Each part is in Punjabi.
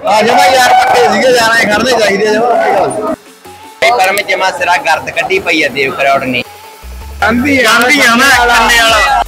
ਜਮਾ ਯਾਰ ਪੱਕੇ ਸੀਗੇ ਜਾਣਾ ਖੜਨੇ ਚਾਹੀਦੇ ਜਮਾ ਫਿਲਮ ਚ ਜਮਾ ਸਿਰਾ ਗਰਦ ਕੱਢੀ ਪਈ ਆ ਦੇਵ ਕਰੌੜ ਨੇ ਗਾਂਧੀ ਆ ਨਾ ਕੰਨੇ ਵਾਲਾ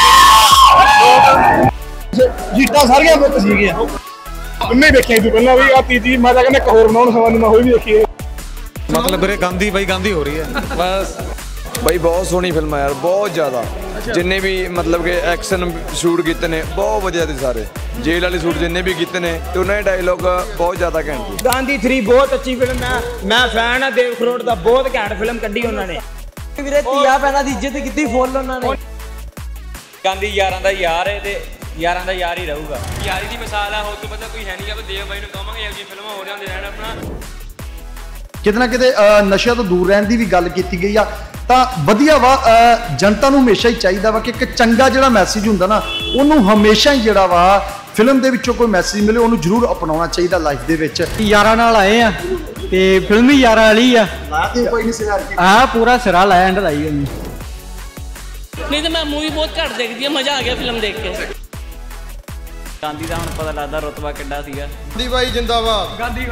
ਜੀਟਾਂ ਸਾਰੀਆਂ ਬੁੱਕ ਸੀਗੀਆਂ ਉਹਨੇ ਵੇਖਿਆ ਤੂੰ ਪਹਿਲਾਂ ਵੀ ਆ ਤੀਜੀ ਮੈਂ ਤਾਂ ਕਹਿੰਦਾ ਇੱਕ ਹੋਰ ਬਣਾਉਣ ਸਮਾਂ ਮੈਂ ਹੋਈ ਵੀ ਦੇਖੀ मतलब ਵੀਰੇ ਗਾਂਧੀ ਬਾਈ ਗਾਂਧੀ ਹੋ ਰਹੀ ਹੈ ਬਸ ਬਾਈ ਬਹੁਤ ਸੋਹਣੀ ਫਿਲਮ ਹੈ ਯਾਰ ਬਹੁਤ ਜ਼ਿਆਦਾ ਜਿੰਨੇ ਵੀ मतलब कि ਐਕਸ਼ਨ ਸ਼ੂਟ ਕੀਤੇ ਨੇ ਬਹੁਤ ਵਧੀਆ ਤੇ ਸਾਰੇ ਜੇਲ੍ਹ ਵਾਲੇ ਸ਼ੂਟ ਜਿੰਨੇ ਵੀ ਕੀਤੇ ਨੇ ਤੇ ਉਹਨਾਂ ਦੇ ਡਾਇਲੋਗ ਬਹੁਤ ਜ਼ਿਆਦਾ ਘੈਂਟ ਸੀ। ਗਾਂਧੀ 3 ਬਹੁਤ ਅੱਛੀ ਫਿਲਮ ਹੈ ਮੈਂ ਫੈਨ ਆ ਦੇਵ ਕਰੋੜ ਦਾ ਬਹੁਤ ਘੈਂਟ ਫਿਲਮ ਕੱਢੀ ਉਹਨਾਂ ਨੇ ਵੀਰੇ ਧੀਆ ਭੈਣਾਂ ਦੀ ਇੱਜ਼ਤ ਕੀਤੀ ਫੁੱਲ ਉਹਨਾਂ ਨੇ। ਗਾਂਧੀ ਯਾਰਾਂ ਦਾ ਯਾਰ ਹੈ ਤੇ ਯਾਰਾਂ ਦਾ ਯਾਰ ਹੀ ਰਹੂਗਾ ਯਾਰੀ ਦੀ ਮਿਸਾਲ ਹੈ ਹੋਰ ਤੋਂ ਪਤਾ ਕੋਈ ਹੈ ਨਹੀਂ ਕਿ ਦੇਵ ਬਾਈ ਨੂੰ ਕਹਾਂਗੇ ਇਹੋ ਜਿਹੀ ਫਿਲਮਾਂ ਹੋ ਜਾਂਦੇ ਰਹਿਣ ਆਪਣਾ ਕਿਤੇ ਨਾ ਕਿਤੇ ਨਸ਼ਿਆਂ ਤੋਂ ਦੂਰ ਰਹਿਣ ਦੀ ਵੀ ਗੱਲ ਕੀਤੀ ਗਈ ਆ ਤਾਂ ਵਧੀਆ ਵਾ ਜਨਤਾ ਨੂੰ ਹਮੇਸ਼ਾ ਹੀ ਚਾਹੀਦਾ ਵਾ ਕਿ ਇੱਕ ਚੰਗਾ ਜਿਹੜਾ ਮੈਸੇਜ ਹੁੰਦਾ ਨਾ ਉਹਨੂੰ ਹਮੇਸ਼ਾ ਹੀ ਜਿਹੜਾ ਵਾ ਫਿਲਮ ਦੇ ਵਿੱਚੋਂ ਕੋਈ ਮੈਸੇਜ ਮਿਲੇ ਉਹਨੂੰ ਜ਼ਰੂਰ ਅਪਣਾਉਣਾ ਚਾਹੀਦਾ ਲਾਈਫ ਦੇ ਵਿੱਚ। ਯਾਰਾਂ ਨਾਲ ਆਏ ਆ ਤੇ ਫਿਲਮ ਵੀ ਯਾਰਾਂ ਵਾਲੀ ਆ ਕੋਈ ਨਹੀਂ ਸਿਰ ਹਾਂ ਪੂਰਾ ਸਿਰਾ ਲਾਇਆ ਐਂਡ ਲਾਈ ਉਹਨੇ ਨਹੀਂ ਤਾਂ ਮੈਂ ਮੂਵੀ ਬਹੁਤ ਘੱਟ ਦੇਖਦੀ ਆ ਮਜ਼ਾ ਆ ਗਿਆ ਫਿਲਮ ਦੇਖ ਕੇ। ਗਾਂਧੀ ਦਾ ਹੁਣ ਪਤਾ ਲੱਗਦਾ ਰੁਤਬਾ ਕਿੱਡਾ ਸੀਗਾ। ਗਾਂਧੀ ਬਾਈ ਜਿੰਦਾਬਾਦ ਅੱਜ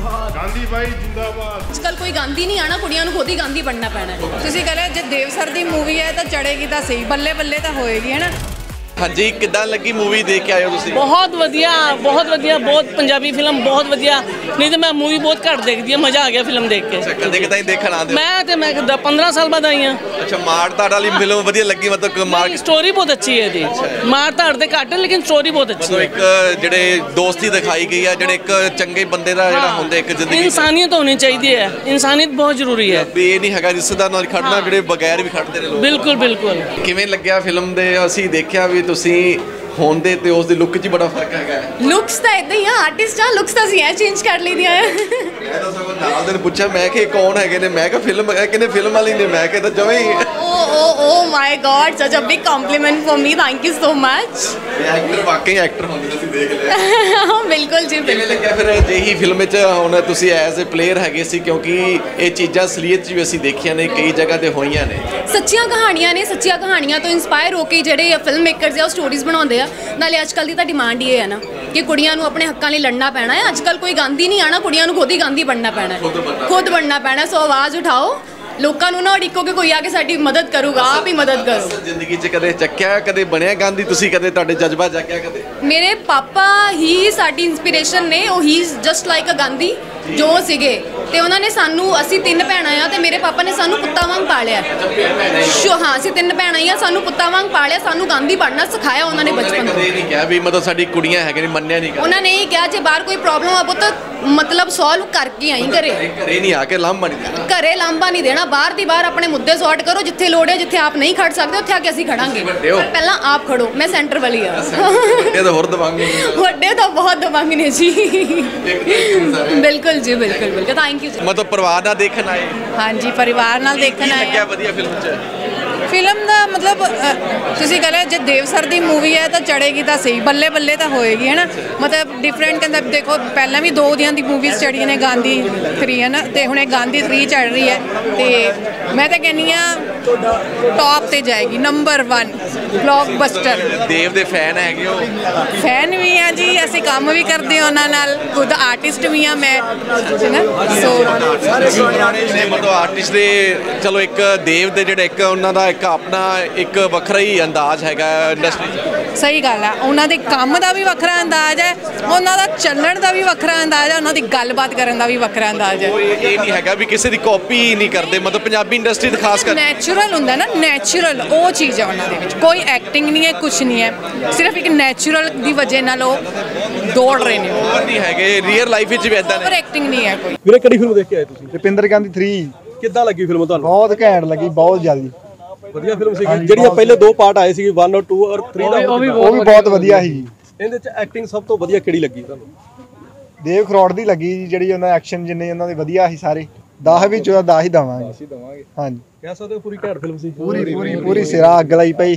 ਕੱਲ ਕੋਈ ਗਾਂਧੀ ਨਹੀਂ ਆਣਾ ਕੁੜੀਆਂ ਨੂੰ ਖੁਦ ਹੀ ਗਾਂਧੀ ਬਣਨਾ ਪੈਣਾ। ਤੁਸੀਂ ਕਹਿੰਦੇ ਜੇ ਦੇਵ ਸਰ ਦੀ ਮੂਵੀ ਹੈ ਤਾਂ ਚੜੇਗੀ ਤਾਂ ਸਹੀ ਬੱਲੇ ਬੱਲੇ ਤਾਂ ਹੋਏਗੀ ਹੈ ਨਾ। ਹਾਂਜੀ ਕਿੱਦਾਂ ਲੱਗੀ ਮੂਵੀ ਦੇਖ ਕੇ ਆਇਓ ਤੁਸੀਂ? ਬਹੁਤ ਵਧੀਆ ਬਹੁਤ ਪੰਜਾਬੀ ਫਿਲਮ ਬਹੁਤ ਵਧੀਆ ਨਹੀਂ ਤਾਂ ਮੈਂ ਮੂਵੀ ਬਹੁਤ ਘੱਟ ਦੇਖਦੀ ਆ ਮਜ਼ਾ ਆ ਗਿਆ ਫਿਲਮ ਦੇਖ ਕੇ। ਕਦੇ ਕਦਾਈ ਦੇਖਣ ਆਉਂਦੇ ਮੈਂ 15 ਸਾਲ ਬਾਅਦ ਆਈ ਆ। ਅੱਛਾ ਮਾਰ ਧਾੜ ਵਾਲੀ ਫਿਲਮ ਵਧੀਆ ਲੱਗੀ ਮਤਲਬ ਮਾਰ ਸਟੋਰੀ ਬਹੁਤ ਅੱਛੀ ਹੈ ਇਹਦੀ ਮਾਰ ਧਾੜ ਤੇ ਘੱਟ ਲੇਕਿਨ ਸਟੋਰੀ ਬਹੁਤ ਅੱਛੀ ਹੈ। ਇੱਕ ਜਿਹੜੇ ਦੋਸਤੀ ਦਿਖਾਈ ਗਈ ਆ ਜਿਹੜੇ ਇੱਕ ਚੰਗੇ ਬੰਦੇ ਦਾ ਜਿਹੜਾ ਹੁੰਦਾ ਇੱਕ ਜ਼ਿੰਦਗੀ ਇਨਸਾਨੀਅਤ ਹੋਣੀ ਚਾਹੀਦੀ ਹੈ ਇਨਸਾਨੀਅਤ ਬਹੁਤ ਜ਼ਰੂਰੀ ਹੈ ਵੀ ਇਹ ਨਹੀਂ ਹੈਗਾ ਰਿਸ਼ਤੇਦਾਰ ਨਾਲ ਖੜਨਾ ਜਿਹੜੇ ਬਗੈਰ ਵੀ ਖੜਦੇ ਨੇ ਲੋਕ। ਬਿਲਕੁਲ ਕਿਵੇਂ ਲੱਗਿਆ ਫਿਲਮ ਦੇ? ਅਸੀਂ ਦੇਖਿਆ ਵੀ ਤੁਸੀਂ ਹੋਣ ਦੇ ਤੇ ਉਸ ਦੀ ਲੁੱਕ 'ਚ ਬੜਾ ਫਰਕ ਹੈਗਾ। ਲੁੱਕਸ ਤਾਂ ਇਦਾਂ ਹੀ ਆ ਆਰਟਿਸਟ ਆ ਲੁੱਕਸ ਤਾਂ ਅਸੀਂ ਐ ਚੇਂਜ ਕਰ ਲਈਆਂ ਮੈਂ ਤਾਂ ਸਭ ਨਾਲ ਦੇ ਪੁੱਛਿਆ ਮੈਂ ਕਿ ਕੌਣ ਹੈਗੇ ਨੇ ਮੈਂ ਕਿਹਾ ਫਿਲਮ ਕਿਹਨੇ ਫਿਲਮ ਵਾਲੀ ਨੇ ਮੈਂ ਕਿਹਾ ਤਾਂ ਜਵੇਂ ਹੀ ਓ ਮਾਈ ਗॉड ਸੱਚ a big compliment for me thank you so much. Actor ਵਾਕਈ ਐਕਟਰ ਹੁੰਦੇ ਅਸੀਂ ਦੇਖ ਲਿਆ। ਬਿਲਕੁਲ ਜੀ ਕਿਵੇਂ ਲੱਗਿਆ ਫਿਰ ਜਿਹੀ ਫਿਲਮ ਵਿੱਚ ਹੁਣ ਤੁਸੀਂ ਐਜ਼ ਅ ਪਲੇਅਰ ਹੈਗੇ ਸੀ ਕਿਉਂਕਿ ਇਹ ਚੀਜ਼ਾਂ ਅਸਲੀਅਤ 'ਚ ਵੀ ਅਸੀਂ ਦੇਖੀਆਂ ਨੇ ਕਈ ਜਗ੍ਹਾ ਤੇ ਹੋਈਆਂ ਨੇ ਸੱਚੀਆਂ ਕਹਾਣੀਆਂ ਤੋਂ ਇਨਸਪਾਇਰ ਹੋ ਕੇ ਜਿਹੜੇ ਫਿਲਮ ਮੇਕਰਸ ਆ ਉਹ ਸਟੋਰੀਜ਼ ਬਣਾਉਂਦੇ ਆ। ਨਾਲੇ ਅੱਜ ਕੱਲ੍ਹ ਦੀ ਤਾਂ ਡਿਮਾਂਡ ਇਹ ਹੈ ਨਾ ਕਿ ਕੁੜੀਆਂ ਨੂੰ ਆਪਣੇ ਹੱਕਾਂ ਲਈ ਲੜਨਾ ਪੈਣਾ ਹੈ। ਅੱਜ ਕੱਲ੍ਹ ਕੋਈ ਗਾਂਧੀ ਨਹੀਂ ਆਣਾ ਕੁੜੀਆਂ ਨੂੰ ਖੁਦ ਹੀ ਗਾਂਧੀ ਬਣਨਾ ਪੈਣਾ ਖੁਦ ਬਣਨਾ ਪੈਣਾ। ਸੋ ਆਵਾਜ਼ ਉਠਾਓ ਲੋਕਾਂ ਨੂੰ ਨਾ ਉਡੀਕੋ ਕਿ ਕੋਈ ਆ ਕੇ ਸਾਡੀ ਮਦਦ ਕਰੂਗਾ ਆਪ ਹੀ ਮਦਦ ਕਰੋ। ਜ਼ਿੰਦਗੀ 'ਚ ਕਦੇ ਚੱਕਿਆ ਕਦੇ ਬਣਿਆ ਗਾਂਧੀ ਤੁਸੀਂ ਕਦੇ ਤੁਹਾਡੇ ਜਜ਼ਬਾ ਜਾਗਿਆ ਕਦੇ? ਮੇਰੇ ਪਾਪਾ ਹੀ ਸਾਡੀ ਇੰਸਪੀਰੇਸ਼ਨ ਨੇ ਉਹ ਹੀ ਜਸਟ ਲਾਈਕ ਅ ਗਾਂਧੀ ਜੋ ਸੀਗੇ ਤੇ ਉਹਨਾਂ ਨੇ ਸਾਨੂੰ ਅਸੀਂ 3 ਭੈਣਾਂ ਆ ਤੇ ਮੇਰੇ ਪਾਪਾ ਨੇ ਸਾਨੂੰ ਪੁੱਤਾਂ ਵਾਂਗ ਪਾਲਿਆ। ਹਾਂ ਅਸੀਂ 3 ਭੈਣਾਂ ਆ ਸਾਨੂੰ ਪੁੱਤਾਂ ਵਾਂਗ ਪਾਲਿਆ ਸਾਨੂੰ ਗਾਂਧੀ ਬਣਨਾ ਸਿਖਾਇਆ ਉਹਨਾਂ ਨੇ ਬਚਪਨ ਤੋਂ। ਕਦੇ ਨਹੀਂ ਕਿਹਾ ਵੀ ਮਤਲਬ ਸਾਡੀ ਕੁੜੀਆਂ ਹੈਗੇ ਨੇ ਮੰਨਿਆ ਨਹੀਂ ਉਹਨਾਂ ਨੇ ਇਹ ਕਿਹਾ ਜੇ ਬਾਹਰ ਕੋਈ ਪ੍ਰੋਬਲਮ ਆ ਪੁੱਤ ਮਤਲਬ ਸੋਲਵ ਕਰਕੇ ਆਈ ਘਰੇ ਨਹੀਂ ਆ ਕੇ ਲਾਂਭਾ ਨਹੀਂ ਦੇਣਾ ਘਰੇ ਲਾਂਭਾ ਨਹੀਂ ਦੇਣਾ ਬਾਹਰ ਦੀ ਬਾਹਰ ਆਪਣੇ ਮੁੱਦੇ ਸੌਟ ਕਰੋ ਜਿੱਥੇ ਲੋੜ ਹੈ ਜਿੱਥੇ ਆਪ ਨਹੀਂ ਖੜ ਸਕਦੇ ਉੱਥੇ ਆ ਕੇ ਅਸੀਂ ਖੜਾਂਗੇ ਪਰ ਪਹਿਲਾਂ ਆਪ ਖੜੋ। ਮੈਂ ਸੈਂਟਰ ਵਾਲੀ ਆ ਇਹ ਤਾਂ ਹੋਰ ਦਵਾਂਗੇ ਵੱਡੇ ਤਾਂ ਬਹੁਤ ਦਵਾਂਗੇ ਨੇ ਜੀ ਬਿਲਕੁਲ ਜੀ ਬਿਲਕੁਲ ਥੈਂਕ ਯੂ ਜੀ। ਮਤਲਬ ਪਰਿਵਾਰ ਨਾਲ ਦੇਖਣ ਆਏ? ਹਾਂਜੀ ਪਰਿਵਾਰ ਨਾਲ ਦੇਖਣ ਆਏ। ਲੱਗਿਆ ਵਧੀਆ ਫਿਲਮ 'ਚ? ਫਿਲਮ ਦਾ ਮਤਲਬ ਤੁਸੀਂ ਕਹਿੰਦੇ ਜੇ ਦੇਵ ਸਰ ਦੀ ਮੂਵੀ ਹੈ ਤਾਂ ਚੜੇਗੀ ਤਾਂ ਸਹੀ ਬੱਲੇ ਬੱਲੇ ਤਾਂ ਹੋਏਗੀ ਹੈ ਨਾ। ਮਤਲਬ ਡਿਫਰੈਂਟ ਕਹਿੰਦਾ ਦੇਖੋ ਪਹਿਲਾਂ ਵੀ 2 ਦੀਆਂ ਦੀ ਮੂਵੀਜ਼ ਚੜੀਆਂ ਨੇ ਗਾਂਧੀ 3 ਹੈ ਨਾ ਤੇ ਹੁਣ ਇਹ ਗਾਂਧੀ 3 ਚੜ ਰਹੀ ਹੈ ਤੇ ਮੈਂ ਤਾਂ ਕਹਿੰਦੀ ਆ ਟੌਪ ਤੇ ਜਾਏਗੀ ਨੰਬਰ 1 ਬਲੌਕਬਸਟਰ। ਦੇਵ ਦੇ ਫੈਨ ਹੈਗੇ ਹੋ? ਫੈਨ ਵੀ ਆ ਜੀ ਅਸੀਂ ਕੰਮ ਵੀ ਕਰਦੇ ਹਾਂ ਉਹਨਾਂ ਨਾਲ ਖੁਦ ਆਰਟਿਸਟ ਵੀ ਆ ਮੈਂ ਸੋ ਮਤਲਬ ਆਰਟਿਸਟ ਦੇ ਚਲੋ ਇੱਕ ਦੇਵ ਦੇ ਜਿਹੜਾ ਇੱਕ ਉਹਨਾਂ ਦਾ ਇੱਕ ਆਪਣਾ ਇੱਕ ਵੱਖਰਾ ਹੀ ਅੰਦਾਜ਼ ਹੈਗਾ ਇੰਡਸਟਰੀ 'ਚ। ਸਹੀ ਗੱਲ ਆ ਉਹਨਾਂ ਦੇ ਕੰਮ ਦਾ ਵੀ ਵੱਖਰਾ ਅੰਦਾਜ਼ ਹੈ ਉਹਨਾਂ ਦਾ ਚੱਲਣ ਦਾ ਵੀ ਵੱਖਰਾ ਅੰਦਾਜ਼ ਹੈ ਉਹਨਾਂ ਦੀ ਗੱਲਬਾਤ ਕਰਨ ਦਾ ਵੀ ਵੱਖਰਾ ਅੰਦਾਜ਼ ਹੈ। ਇਹ ਨਹੀਂ ਹੈਗਾ ਵੀ ਕਿਸੇ ਦੀ ਕਾਪੀ ਨਹੀਂ ਕਰਦੇ ਮਤਲਬ ਪੰਜਾਬੀ ਇੰਡਸਟਰੀ ਤੇ ਖਾਸ ਕਰ ਨੈਚੁਰਲ ਹੁੰਦਾ ਨਾ ਨੈਚੁਰਲ ਉਹ ਚੀਜ਼ ਹੈ ਉਹਨਾਂ ਦੇ ਵਿੱਚ ਕੋਈ ਐਕਟਿੰਗ ਨਹੀਂ ਹੈ ਕੁਛ ਨਹੀਂ ਹੈ ਸਿਰਫ ਇੱਕ ਨੈਚੁਰਲ ਦੀ ਵਜ੍ਹਾ ਨਾਲ ਉਹ ਦੌੜ ਰਹੇ ਨੇ ਉਹ ਨਹੀਂ ਹੈਗੇ ਰੀਅਲ ਲਾਈਫ ਵਿੱਚ ਵੀ ਇਦਾਂ ਨੇ ਐਕਟਿੰਗ ਨਹੀਂ ਹੈ ਕੋਈ। ਵੀਰੇ ਕਿਹੜੀ ਫਿਲਮ ਦੇਖ ਕੇ ਆਏ ਤੁਸੀਂ? ਰੁਪਿੰਦਰ ਗਾਂਧੀ 3 ਕਿੱਦਾਂ ਲੱਗੀ ਫਿਲਮ ਤੁਹਾਨੂੰ? ਬਹੁਤ ਘੈਂਟ ਲੱਗੀ ਬਹੁਤ ਜ਼ਿਆਦਾ ਵਧੀਆ ਫਿਲਮ ਸੀਗੀ ਜਿਹੜੀਆਂ ਪਹਿਲੇ 2 ਪਾਰਟ ਆਏ ਸੀ 1 ਔਰ 2 ਔਰ 3 ਦਾ ਉਹ ਵੀ ਬਹੁਤ ਵਧੀਆ ਸੀ। ਇਹਦੇ 'ਚ ਐਕਟਿੰਗ ਸਭ ਤੋਂ ਵਧੀਆ ਕਿਹੜੀ ਲੱਗੀ ਤੁਹਾਨੂੰ? ਦੇਵ ਕਰੌੜ ਦੀ ਲੱਗੀ ਜਿਹੜੀ ਉਹਨਾਂ ਐਕਸ਼ਨ ਜਿੰਨੇ ਉਹਨਾਂ ਦੇ ਵਧੀਆ ਸੀ ਸਾਰੇ 10 ਵਿੱਚੋਂ 10 ਹੀ ਦਵਾਂਗੇ। ਹਾਂਜੀ ਕਹਿ ਸਕਦੇ ਹੋ ਪੂਰੀ ਘੈਂਟ ਫਿਲਮ ਸੀ ਪੂਰੀ ਸਿਰਾ ਅੱਗ ਲਾਈ ਪਈ